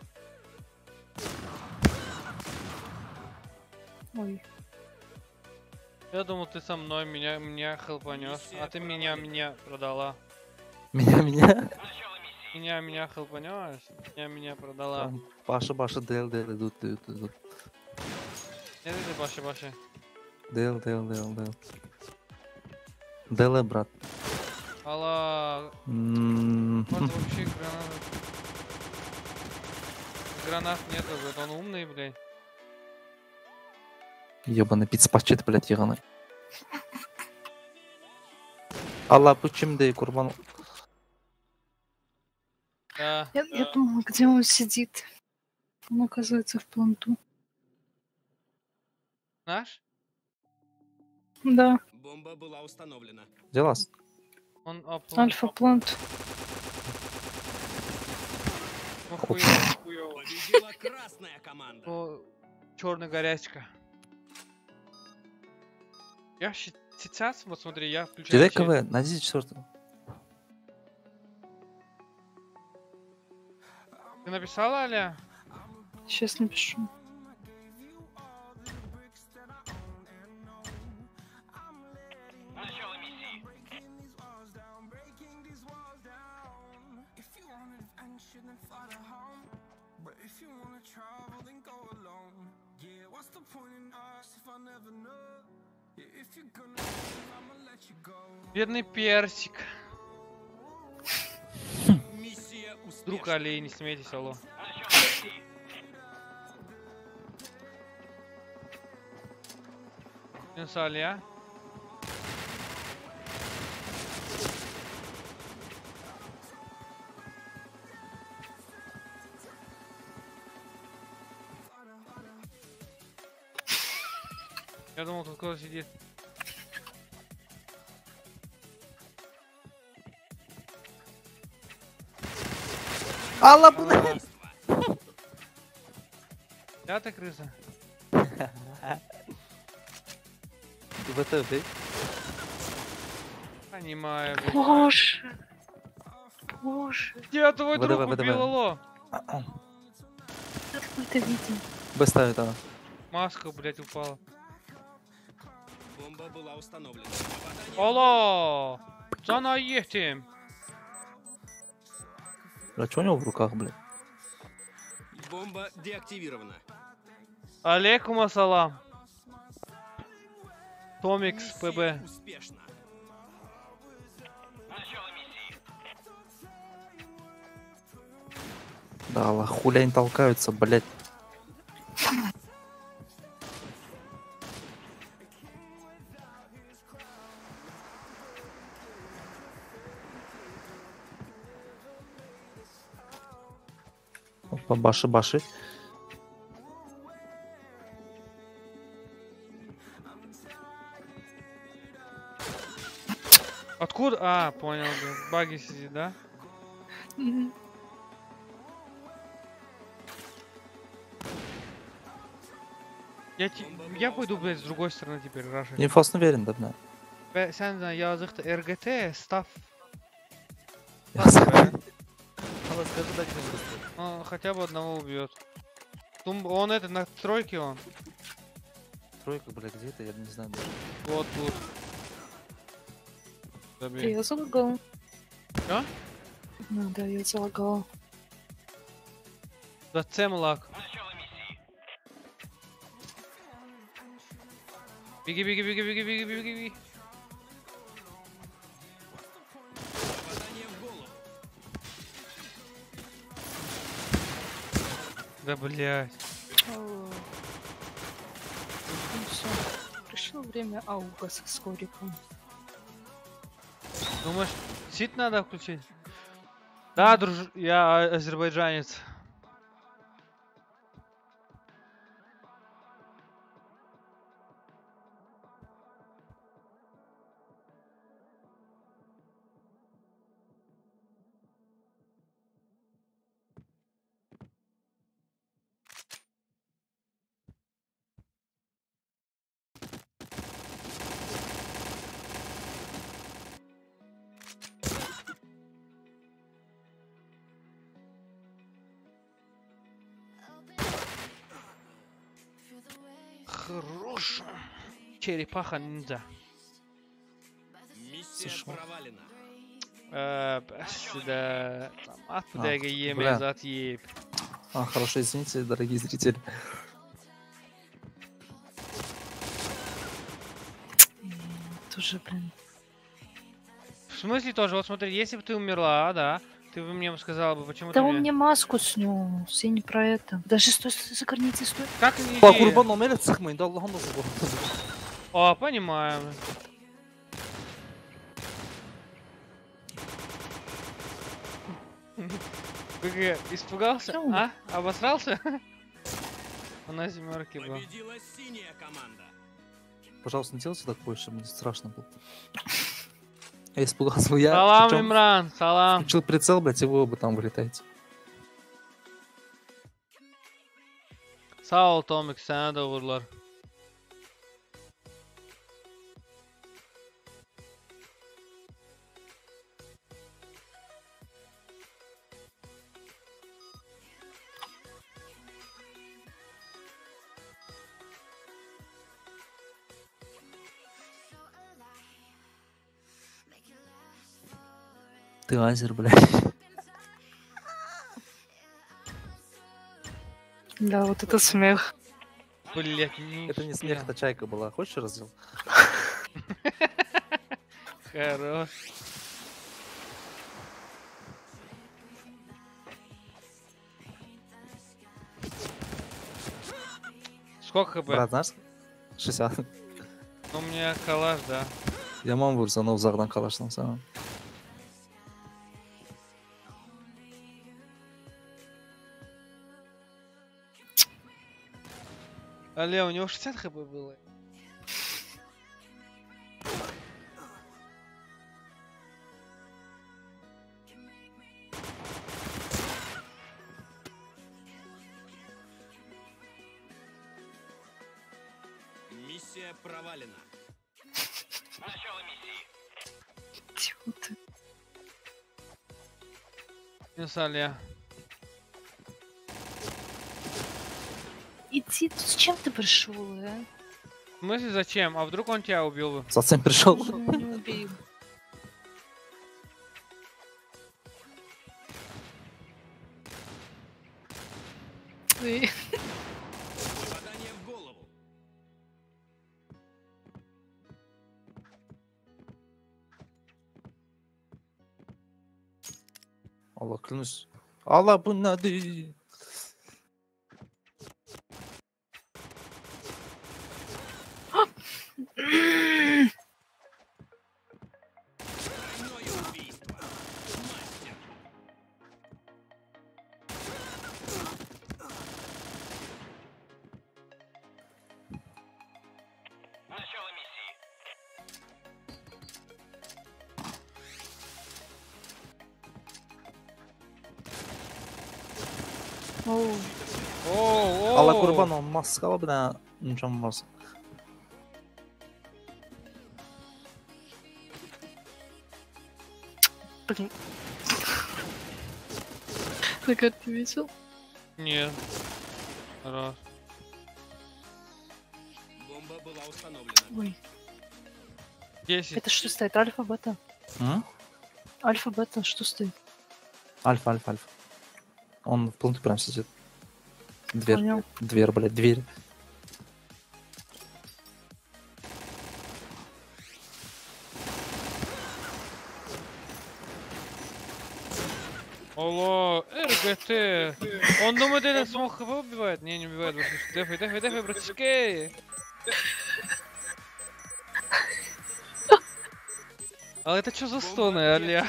Ой. Я думал, ты со мной меня, меня хелпанешь, а ты меня, меня продала. Меня, меня. Меня, меня хелпанешь, меня, меня продала. Там Başı başı del del del del del. Не dedi başı başı. Del del del del. Деле, брат. Алла, М, вот вообще гранат. Гранат нету, блядь, он умный, блядь. Ёбаный пиццпачет, блядь, ебаный. Allah bu kimdi kurban? Да. Я, я думала, где он сидит. Он оказывается в планту. Наш? Да, Бомба была установлена. Делас. Он оплан. альфа-плант. Ну, хуёво, хуёво. Победила красная команда. О, черная горячка. Я щи- сейчас, вот смотри, я включаю. Direkt чек. КВ, найдите четвертого. Ты написала, Аля? Сейчас напишу. Бедный персик. Миссия успешна. Друг Али, не смейтесь, алло. Минус Алия. Я думал, тут кто-то сидит. Алла, блядь! Да, ты крыса? ВТ, бей. Понимаю, блядь. Боже. Боже. Я твой ВДВ, друг ВДВ. убил, алло. Как мы это видим? Б ставит она. Маска, блядь, упала. Бомба была установлена. Алло! Зана едем. Бля, что у него в руках, блядь? Бомба деактивирована. Алейкум ассалам. Томикс, Миссия ПБ. успешна. Да, Алла, хули они толкаются, блядь. Опа, баши, баши. Откуда? А, понял, блядь. Баги сидит, да? Мгм. Я, те- я пойду, блядь, с другой стороны теперь, Раша. Инфос уверен, да, бля. Бе, Sen yazıqda R G T, staff. Я Staff, знаю. бе. Алла, скажи, дать мне быстро. Он хотя бы одного убьет. Тум- Он это, на тройке он. Тройка, бля, где это, я не знаю даже. Вот тут. Забей. Я залагала. Что? Ну да, я залагала. Зачем лак? Беги, беги, беги, беги, беги, беги, беги. Попадание в голову. Да, блядь. Ну все. Пришло время ауга со скориком. Думаешь, сит надо включить? Да, друж... я а- азербайджанец. Хорошо. Черепаха ниндзя. Миссия Слышал. провалена. Eee, bəs də at bu Ah, dəqiqə bля. yeməyə zat yeyib. А, хорошо, извините, дорогие зрители. Тоже, блин. В смысле тоже? Вот смотри, если бы ты умерла, да, ты бы мне сказала бы, почему Да ты он мне... мне маску снес, я не про это. Даже стой, стой, за границей, стой. Как не Ба, иди? курбан номер sıkmayın da Allah'ın nasıl bu? О, понимаю. ГГ, испугался? Ну. А? Обосрался? Он на семерке был. Победила синяя команда. Пожалуйста, не делайте так больше, мне страшно было. Я испугался, я Салам, причём Имран, салам. включил прицел, блядь, и вы оба там вылетаете. Sağ ol Tomik, sana da vururlar. Ты азер, блядь. Да, вот это смех. Блять, Это не смех, это чайка была. Хочешь раздел? Хорош. Сколько хп? Брат, знаешь? шестьдесят. Ну, у меня калаш, да. Yaman vursan o uzaktan kalaştan sana. Але, у него шестьдесят хп было. Миссия провалена. Тьфу ты. Инсалия. Иди, ты с чем ты пришел, а? В смысле зачем? А вдруг он тебя убил бы? Совсем пришел. Ну, не убил. Эй, Попадание в голову. Allah клянусь. Allah bu nedir? Двойное убийство. Мастер. Оу. Оу, Allah оу. kurban olmaz. Kala bir tane imkan varsa. Блин. Так это ты видел? Нет. Раз. Бомба была установлена. Ой. Десять. Это что стоит? Альфа, бета? Hı? Альфа, бета, что стоит? Альфа, альфа, альфа. Он в пункте прям сидит. Дверь, Понял. дверь, блядь, дверь. Алло, РГТ. Он думает, это смог его убивает? Не, не убивает. братишка. Дефай, дефай, дефай, братишки. А это что за стоны, Аля?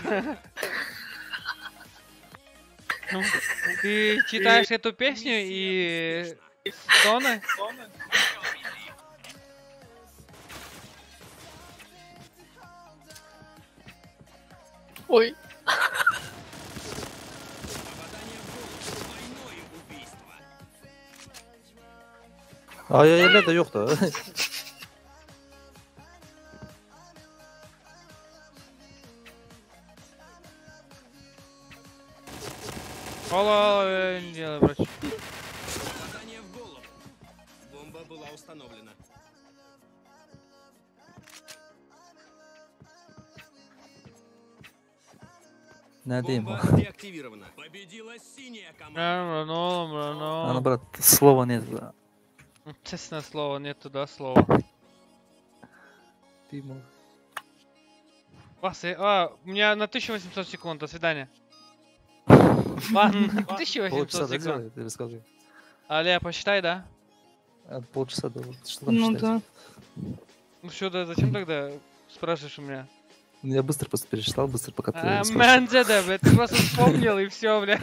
Ну, ты читаешь эту песню и стоны? Ой. Попадание в голову. Двойное убийство. Ay ay öyle de yok da. Алло, э, не делай, братчик. Попадание в голову. Бомба была установлена. Ne diyeyim? Бомба деактивирована. Победила синяя команда. Рано, рано, Ana рано. брат, слова нет. Да. Честное слово, нет туда слова. Тимур. Вас, а, у меня на тысяча восемьсот секунд, до свидания. Ладно, тысяча Полчаса восемьсот секунд. доделай, ты расскажи. Аля, посчитай, да? А, Полчаса до. Что там Ну считать? да. Ну что, да, зачем тогда спрашиваешь у меня? Ну, я быстро просто перечитал, быстро пока ты А, рассказывал. мэнзе, да, блядь, ты просто вспомнил и все, бля.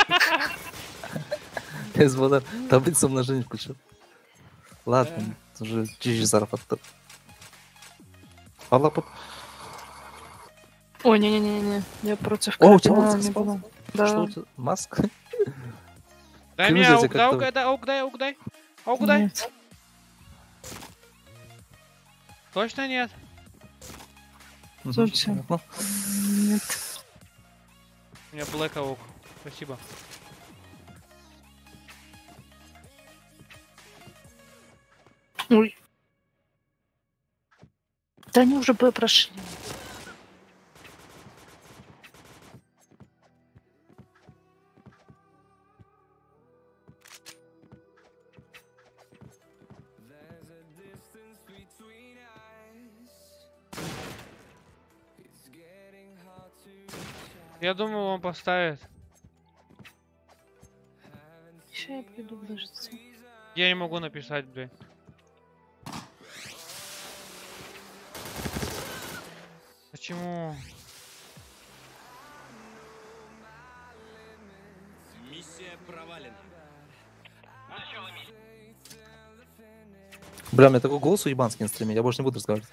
Я из вода таблицу умножения включил. Ладно, уже чуть-чуть заработал. Allah bu. Ой, не-не-не-не. Я против О, у тебя Карпина маска не спала? была. Что у Да. тебя? Маска? Дай Ты мне видите, аук, как-то- дай аук, дай аук, дай аук, дай. Аук, дай. Нет. Точно нет? Мгм, Слушайте. понятно. Нет. У меня блэк аук. Спасибо. Ой. Да они уже Б прошли. Я думаю, он поставит. Еще я приду, подождите. Я не могу написать, блин. Почему? Миссия провалена. Бля, у меня такой голос уебанский на стриме, я больше не буду разговаривать.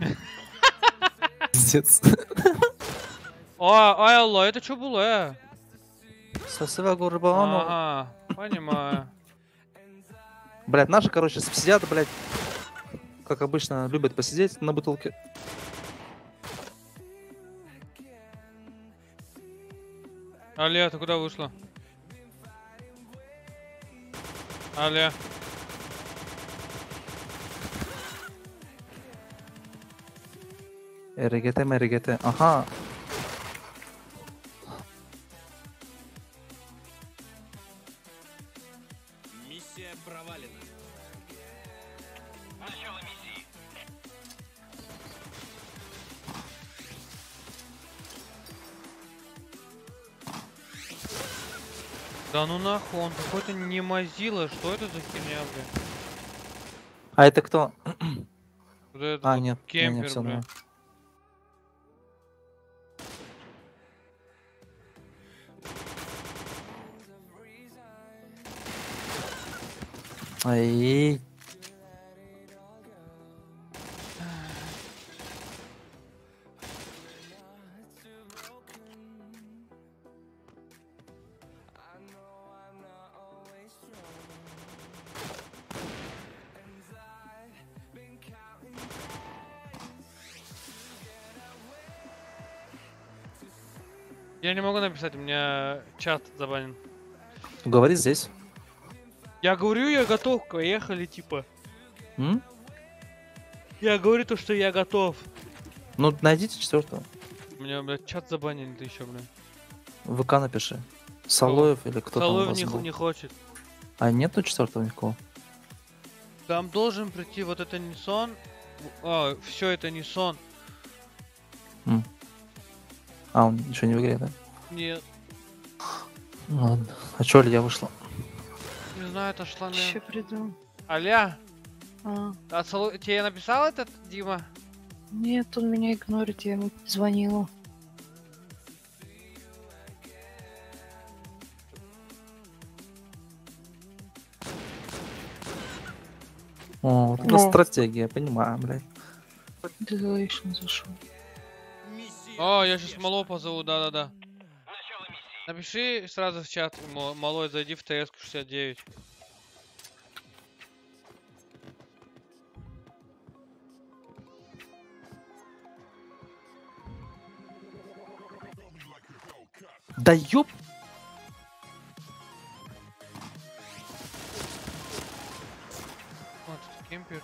Пиздец. О, ай, алло, это что было? Сосыва Гурбану. Ага, понимаю. Блядь, наши, короче, сидят, блядь, как обычно, любят посидеть на бутылке. Аля, ты куда вышла? Аля. РГТ, МРГТ. Ага. Миссия провалена. Начало миссии. Да ну нахуй, он какой-то не мазила. Что это за херня, бля? А это кто? Вот этот А, вот нет, не, не, кемпер, всё бля. нормально. Ай. Я не могу написать, у меня чат забанен. Говори здесь. Я говорю, я готов, поехали, типа. М? Я говорю то, что я готов. Ну, найдите четвертого. У меня, блядь, чат забанили, ты еще, блядь. В ВК напиши. Салоев или кто там у Салоев вас не, хо- был. не хочет. А нету четвертого никого? Там должен прийти вот это не сон. А, все это не сон. М. А, он ничего не в игре, да? Нет, Ладно. А чё Илья вышла? не знаю, это шла Еще на... приду. Аля, А, а Сало- тебе написал этот, Дима? нет, он меня игнорит, я ему звонила. О, вот это О. стратегия, понимаю, блядь. Desolation зашел. Миссия О, я сейчас успешна. Мало позову, да-да-да. Начало миссии. Напиши сразу в чат, мо- Малой, зайди в ТС шестьдесят девять. Да ёп! Вот, тут кемпер.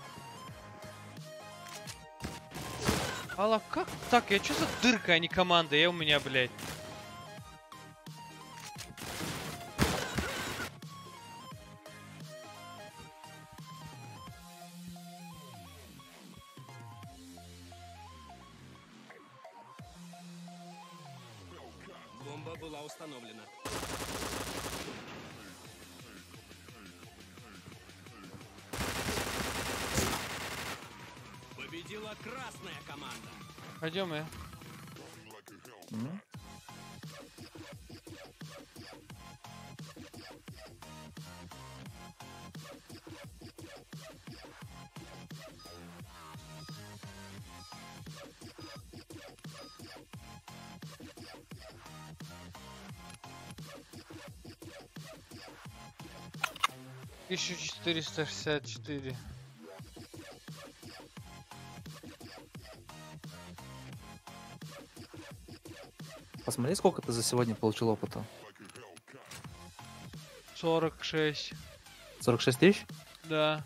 Алла, как так? Я чё за дырка, а не команда? Я у меня, блядь. Бомба была установлена. Победила красная команда. Пойдем, я. М? тысяча четыреста шестьдесят четыре. Посмотри, сколько ты за сегодня получил опыта. сорок шесть. сорок шесть тысяч? Да.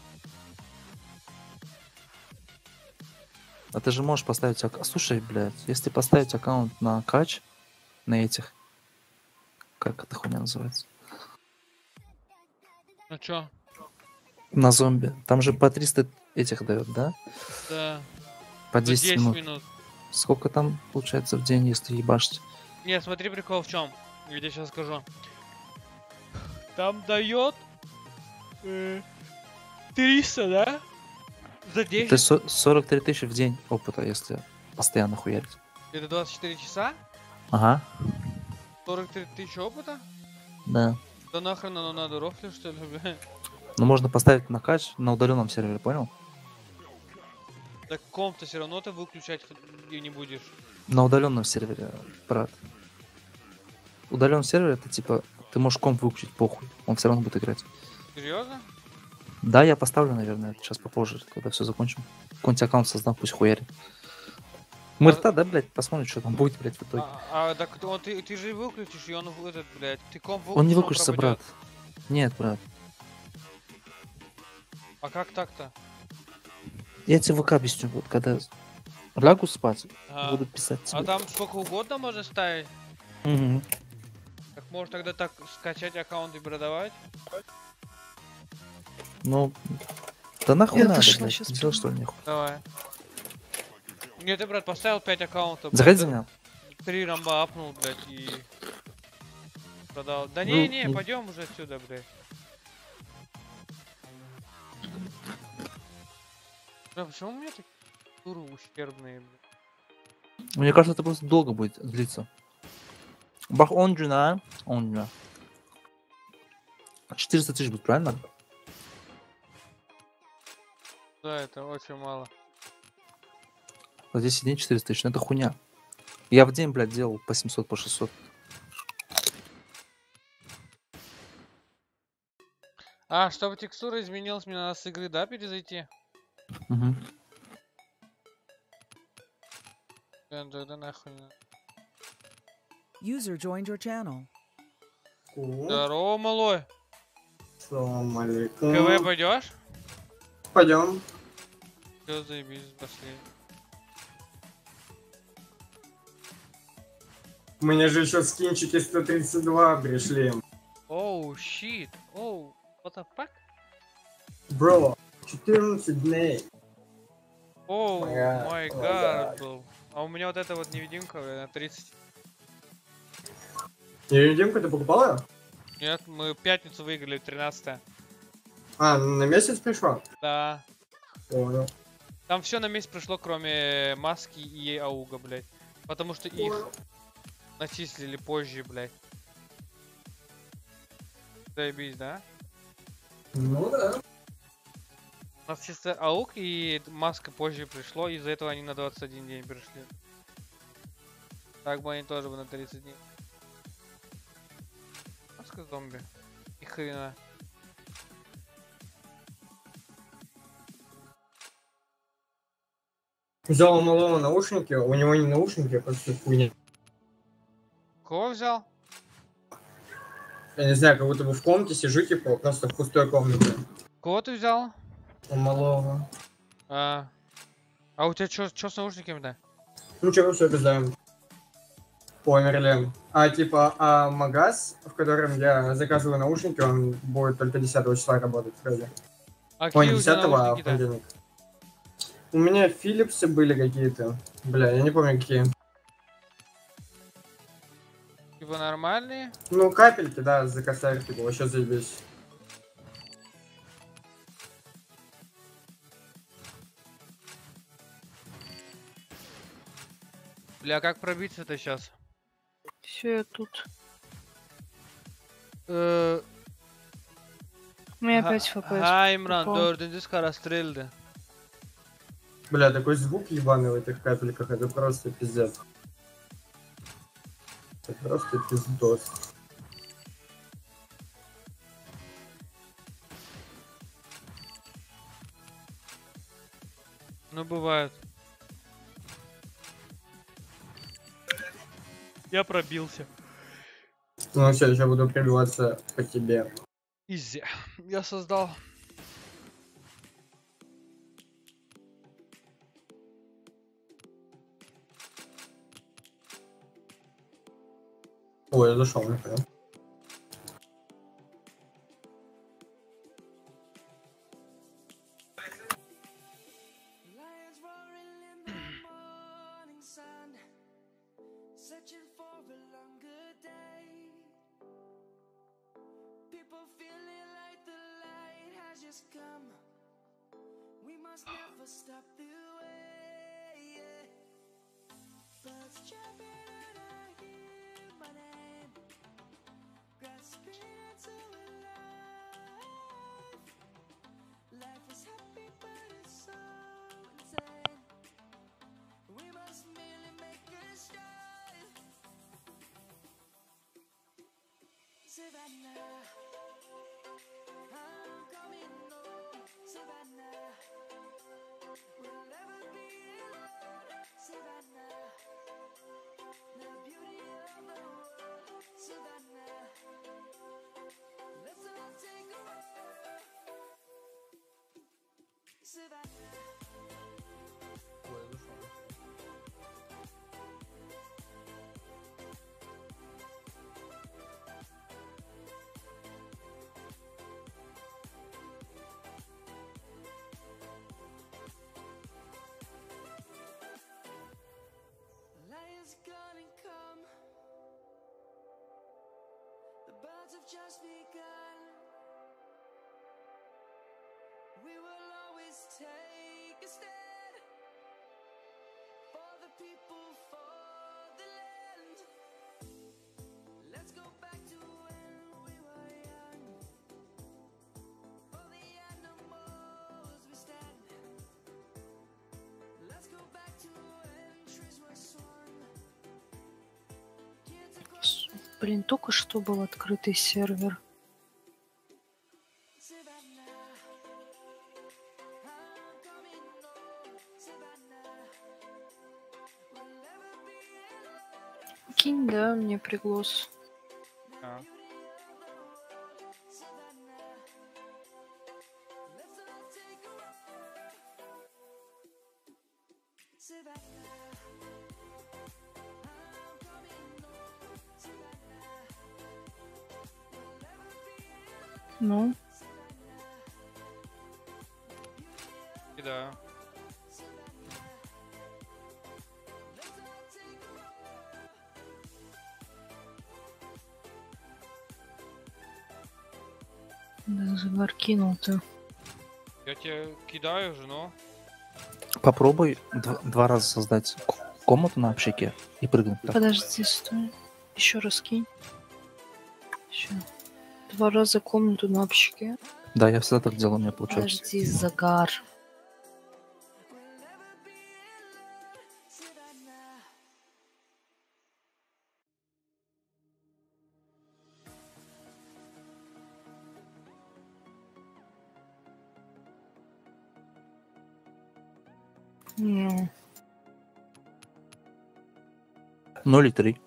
А ты же можешь поставить аккаунт. Слушай, блядь, если поставить аккаунт на кач, на этих. Как эта хуйня называется? Ну чё? На зомби. Там же по триста этих дает, да? Да. По За десять десять минут. минут. Сколько там получается в день, если ебашить? Не, смотри, прикол в чем. Я тебе сейчас скажу. Там дает э, триста, да? За Это десять? со- сорок три тысячи в день опыта, если постоянно хуярить. Это двадцать четыре часа? Ага, сорок три тысячи опыта? да. Да нахрен оно надо, рофли что ли, бля? Но можно поставить на кач на удаленном сервере, понял? Так комп-то все равно ты выключать х- не будешь. На удаленном сервере, брат. Удаленный сервер это типа ты можешь комп выключить, похуй. Он все равно будет играть. Серьезно? Да, я поставлю, наверное, сейчас попозже, когда все закончим. Какой-нибудь аккаунт создам, пусть хуярит. Мэрта, да, блядь, посмотрим, что там будет, блядь, в итоге. А, а так он, ты, ты же выключишь, и он в этот, блядь, ты комп выключишь, Он не выключится, пропадёт. брат. Нет, брат. А как так-то? Я тебе в ВК объясню, вот когда лягу спать, А, буду писать тебе. а там сколько угодно можно ставить? Мгм. Так может тогда так скачать аккаунт и продавать? Ну, да нахуй Я надо, отошла блядь, щас делал прям. что ли нихуй. Давай. Нет, ты, брат, поставил пять аккаунтов. блядь, Заходи за да- меня. Три рамба апнул, блядь, и продал. Да Ну, не-не, ну. пойдем уже отсюда, блядь. Бля, почему у меня такие туры ущербные, блядь? Мне кажется, это просто долго будет длиться. Бах, он джуна, он джуна. четыреста тысяч будет, правильно? Да, это очень мало. За десять дней четыреста тысяч, ну это хуйня. Я в день, блядь, делал по семьсот, по шестьсот. А, чтобы текстура изменилась, мне надо с игры, да, перезайти? Угу. Да, да, да нахуй не надо. User joined your channel. Здорово, малой. Салам алейкум. КВ пойдешь? Пойдем. Все, заебись, пошли. У меня же еще скинчики сто тридцать два пришли. Оу, щит. Оу, what the fuck? Бро, четырнадцать дней. Оу, Ага, май ага. гад был. А у меня вот эта вот невидимка э, на тридцать. Невидимку ты покупала? Нет, мы в пятницу выиграли, тринадцатое. А, на месяц пришла? Да. Понял. Там все на месяц пришло, кроме маски и ауга, блядь. Потому что их Понял. начислили позже, блядь. Заебись, да? Ну да. У нас чисто ауг и маска позже пришло, из-за этого они на двадцать один день пришли. Так бы они тоже бы на тридцать дней. Маска зомби. И хрена. Взял у малого наушники, у него не наушники, а просто хуйня. Кого взял? Я не знаю, как будто бы в комнате сижу, типа, просто в пустой комнате. Кого ты взял? У малого. А, а у тебя что с наушниками-то? Ну чего, все пиздаем. Померли. А типа, а магаз, в котором я заказываю наушники, он будет только десятого числа работать вроде. А Ой, какие не у тебя десятого, а в наушники-то? понедельник. У меня Philips'ы были какие-то. Бля, я не помню какие. Типа нормальные? Ну, капельки, да, за косарь, типа, вообще заебись. Бля, как пробиться-то сейчас? Все, я тут. Э, У меня га- опять эф пи эс. Гаймран, упал. dördüncü скорострельды. Бля, такой звук ебаный в этих капельках, это просто пиздец. Это просто пиздос. Ну, бывает. Я пробился. Ну все, сейчас буду пробиваться по тебе. Изи. Я создал. Ой, я зашел, не понял. Lions roaring in the morning sun, searching for a longer day. People feeling like the light has just come. We must never stop the way. Yeah. Birds chirping and I hear my name, grasping into life. Life is happy, but it's so insane. We must merely make a start. Savannah, I'm coming home. the beauty of the world, Savannah. Let's all take a walk, Savannah. Ой, зашел. Light is gonna come. The birds have just begun. We will always take a stand for the people, for the land. Let's go back to when we were young. For the animals we stand. Let's go back to when trees were swung. Kids across the Блин, только что был открытый сервер. Savannah. I'm coming home, Savannah. We'll never be alone. Кинь, да, мне приглас. А. Savannah. Let's all take a walk, Savannah. I'm coming home, Savannah. We'll never be alone, Ну, Savannah. Кидаю. Let's all take a walk. да, загар кинул ты. Я тебе кидаю же, но... Попробуй дв- два раза создать к- комнату на общаке и прыгнуть так. Подожди, стой. Еще раз кинь. Еще. Два раза комнату на общаке. Да, я всегда так делаю, у меня получается. Подожди, загар. We'll never be alone, Savannah. Ну, ноль и три.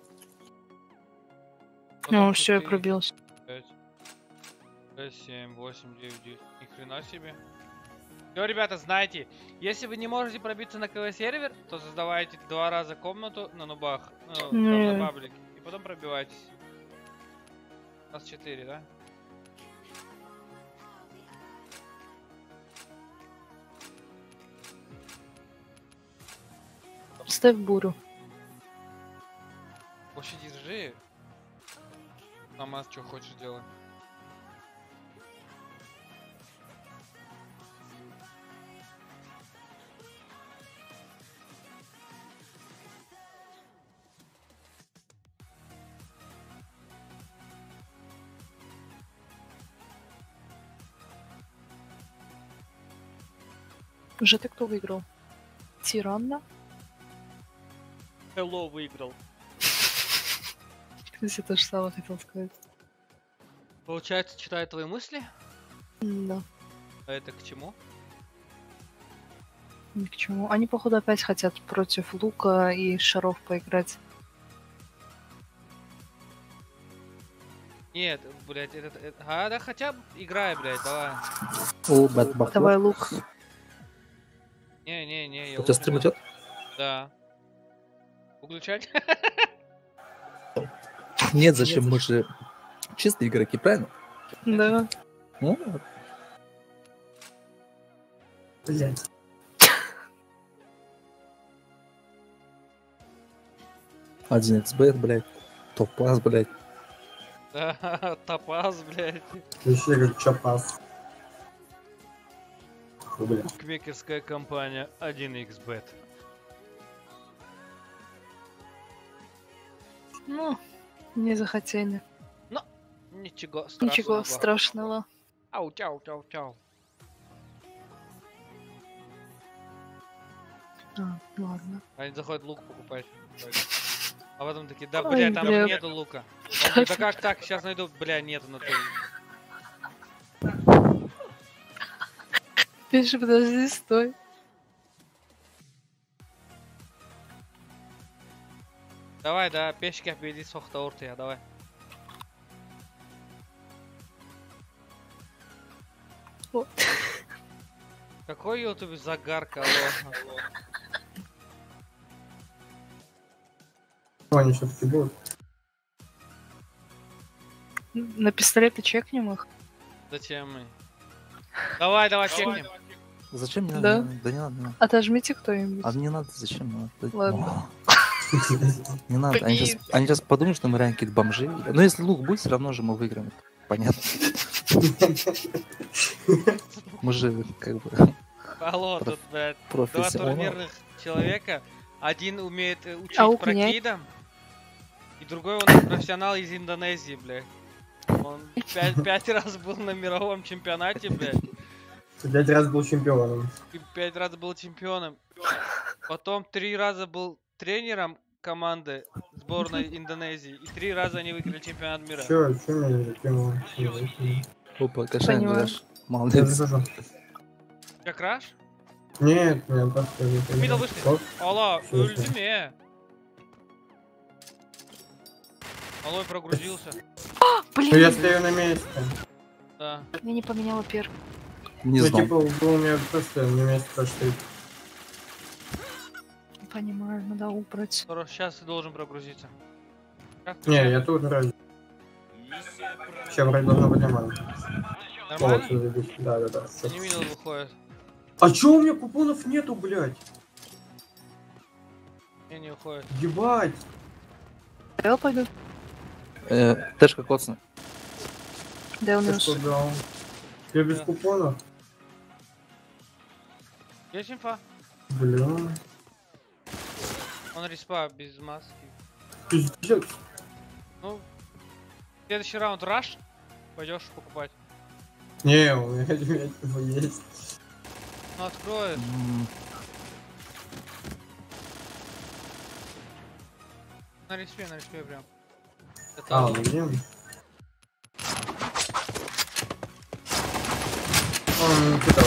ну все, я пробился. пять, шесть, семь, восемь, девять, десять. Ни хрена себе. Все, ребята, знаете, если вы не можете пробиться на КВ-сервер, то создавайте два раза комнату на нубах, ну, там Не. на паблике, и потом пробивайтесь. У нас четыре, да? Ставь бурю. Площади держи. Мама, что хочешь делать. Уже ты кто выиграл? Тиранна? Hello выиграл. Я то же самое хотел сказать. Получается, читаю твои мысли? Да, А это к чему? ни к чему. Они, походу, опять хотят против лука и шаров поиграть. Нет, блядь, этот... это- А, да хотя бы играй, блядь, давай. О, бэтбак. Давай лук. Не-не-не, я У тебя лучше стрим не- идет? Да. Выключать? Нет, зачем? Мы же чистые игроки, правильно? Да. Ну, Блять. один икс бет, блядь. Топ-пас, блядь. Да, топаз, блядь. Еще как чапас. Фу, бля. Букмекерская компания один икс бет. Ну, не захотели. Ничего страшного. Ничего страшного. Ау, чау, чау, чау. А, ладно. Они заходят лук покупать. А потом такие, да, Ой, бля, там бля. нету лука. Он говорит, да как так, сейчас найду, бля, нету на то. Пиши, подожди, стой. Давай, да, пешки обведи сохта ортая, давай. Вот. Какой ютубе загарка, алло. Ну, они все-таки будут. На пистолеты чекнем их. Зачем мы? Давай, давай, чекнем. Зачем не Да? надо? Да не надо, не надо. Отожмите кто-нибудь. А не надо, зачем? Не надо. Да- Ладно. Не надо, они сейчас, они сейчас подумают, что мы реально какие-то бомжи. Но если лук будет, все равно же мы выиграем. Понятно. Мы же как бы Алло, Проф- тут, блядь, два профессионалы. турнирных человека. Один умеет э, учить А у меня- прокидам, и другой он профессионал из Индонезии, блядь. Он пять, пять раз был на мировом чемпионате, блядь, Пять раз был чемпионом. и пять раз был чемпионом. Потом три раза был тренером команды сборной Индонезии, и три раза они выиграли чемпионат мира. Че, че меня не закинул? опа, кошак, Понимаю. Гаш. Я Молодец. захожу. Как раш? Нет, меня просто не понял. Мидл вышли. Оп, Алло, Всё, всё. ультиме. Алло, прогрузился. Ну я Блин, стою на месте. Да. я не поменяла перк. Не Ну знал. типа был у меня просто на месте то, что Не понимаю, надо убрать. Сейчас ты должен прогрузиться. Как Не, включать? я тут вроде. Сейчас вроде должно быть нормально. Вот, Нормально? всё, забить. Да, да, да. всё. Не видел, выходит. А чё у меня купонов нету, блядь? Не, не уходит. Ебать! Я пойду. Э, Тэшка коцна. Да, у Ты нас. что дал? Я без Да. купонов? Есть инфа? Бля. Он респа без маски. Пиздец. Ну, следующий раунд раш. Пойдешь покупать. Не, у меня, у меня типа есть. Ну, откроешь. М, На респе, на респе прям. Это А, он. блин. Он кидал.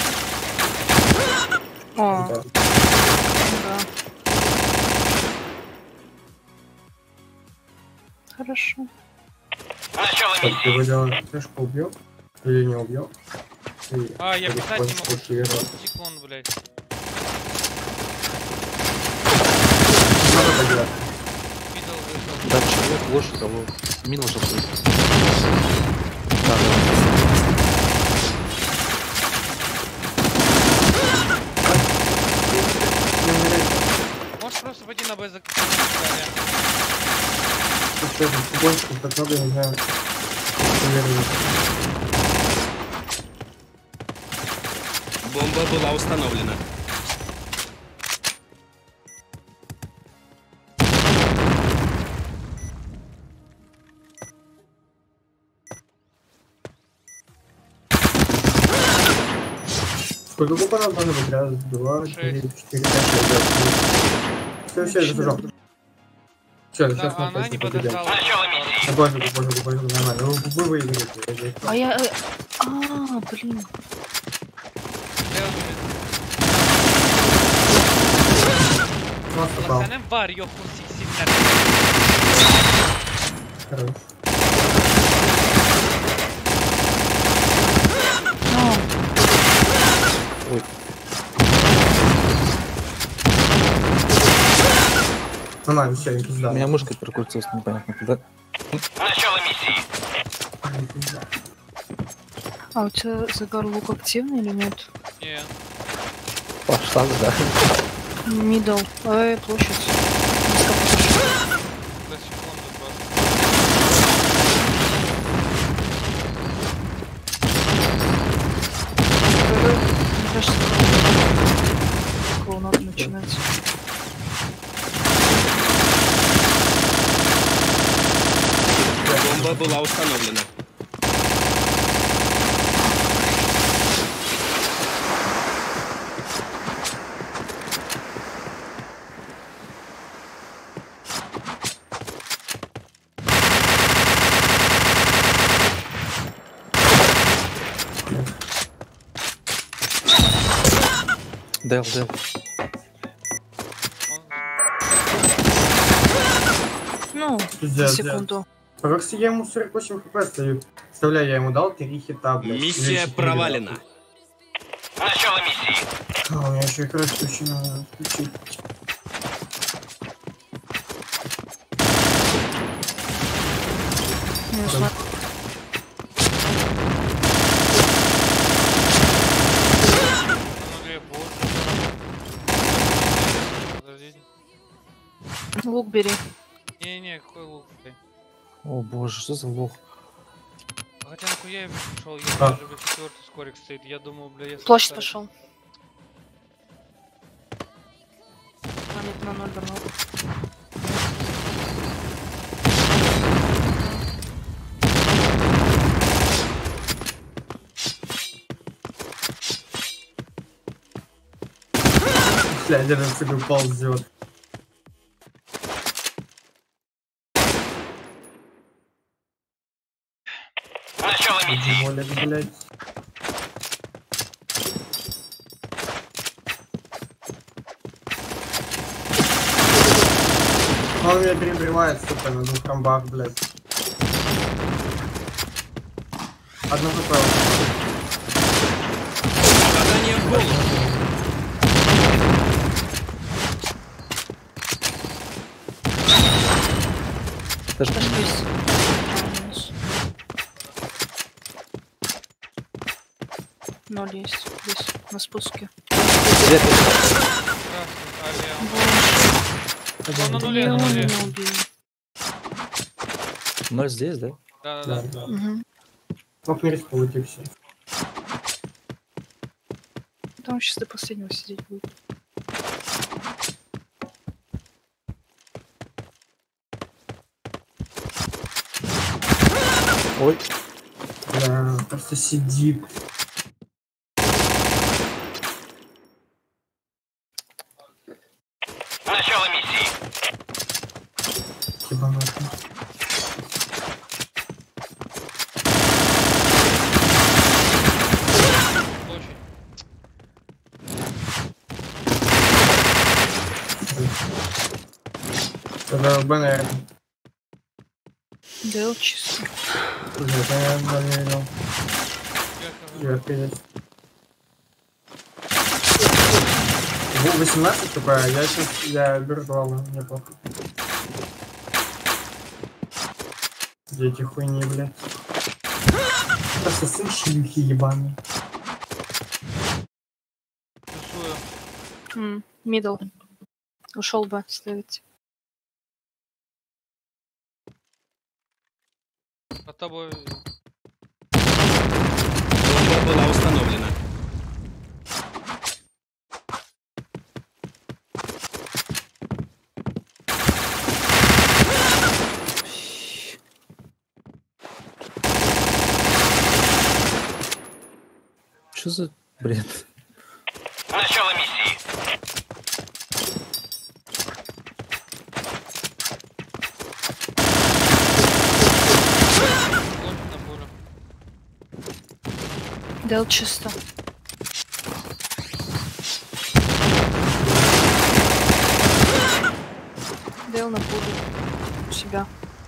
О, кидал. да. Хорошо. Так, ты вроде Тэшку убил? Или не убил? И А, я ходит писать не после могу. эфира. Секунд, блядь. Надо поиграть. Мидл вышел. Да, человек, лошадь, того. Мил уже будет. Да, да. Можешь просто пойти на Б за... Тут тоже купончиков так много, я не знаю. Наверное. Бомба была установлена. Сколько купонов надо быть? Раз, два, Шесть. три, четыре, пять, шесть, девять. Все, все, я захожу. Все, Да, сейчас мы она не победим. подождала. Да пофигу, пофигу, пофигу, нормально. Ну, вы выиграете. я здесь. А я... э, А, блин. Просто попал. Senin var yok mu siksinler. Хорош. Ну, Ой, Нормально, все, я пизда. у меня мышка прокрутилась непонятно куда. Пизда. а у тебя загар лук активный или нет? Не. Пошла, да. Мидл. Эй, площадь. Низко пошла. За секунду просто. Мне кажется, такого надо начинать. Бомба была установлена. Дэл, Дэл. Он... Ну, на Пиздец. секунду. По Рокси я ему сорок восемь хп стою. Представляю, я ему дал три хита, блядь. Или Миссия четыре, провалена. нахуй. Начало миссии. А, у меня еще и крышу еще надо включить. Не знаю. Ну, две боже. Подождите. Лук бери. Не-не, какой лук, блядь. О боже, что за лох? Хотя нахуя я пришел, я А. даже блядь, четвертый скорик стоит. Я думал, бля, если... Площадь поставить- пошел. А, нет, на ноль вернул. Бля, один цигу ползет. Начало миссии. Молик, блядь. Он меня перебивает, сука, на двух рамбах, блядь. Одно хп. Попадание в голову. Даже Подождись. А, минус. Ноль есть. Здесь, на спуске. Красный, Алиан. Он на нуле, И на он нуле. меня убил. ноль здесь, да? Да, да, Да, да. да. Угу. Мог не рискнуть и все. Там сейчас до последнего сидеть будет. Ой, Бля, просто сидит. Начало миссии. Ебанутый. Очень. Это Б, наверное. Дэл чисто. Блин, это я не видел. Я хз. Девятка есть. Был восемнадцать такое, я сейчас, я беру главу, мне похуй. Дети хуйни, блядь. Просто сын шлюхи ебаный. Рисую. М, Мидл. Ушел бы ставить. Под тобой. Бомба была установлена. что за бред? Начало миссии. Площадь на поле. Дэл чисто. Дэл на пуду. У себя.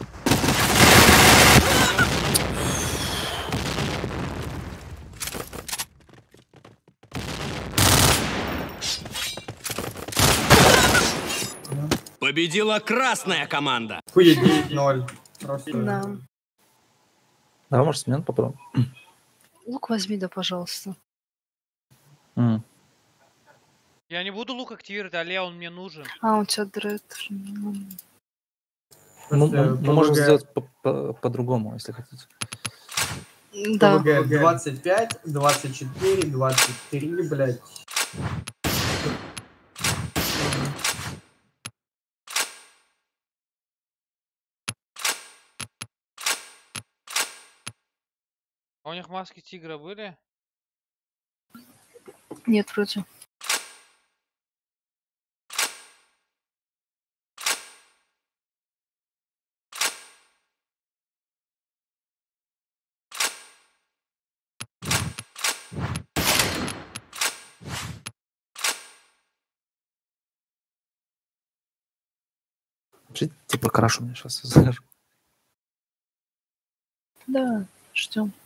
Победила красная команда. Хуя девять ноль. Просто... Да. Давай, может, смен попробуем? Лук возьми, да, пожалуйста. М. Я не буду лук активировать, а он мне нужен. А, у тебя дред. Ну, Просто мы, мы можем ПВГ сделать по- по- по-другому, если хотите. Да. ПВГ двадцать пять, двадцать четыре, двадцать три, блядь. А у них маски тигра были? Нет, вроде. Жить, типа, краш у меня сейчас. Да, ждем.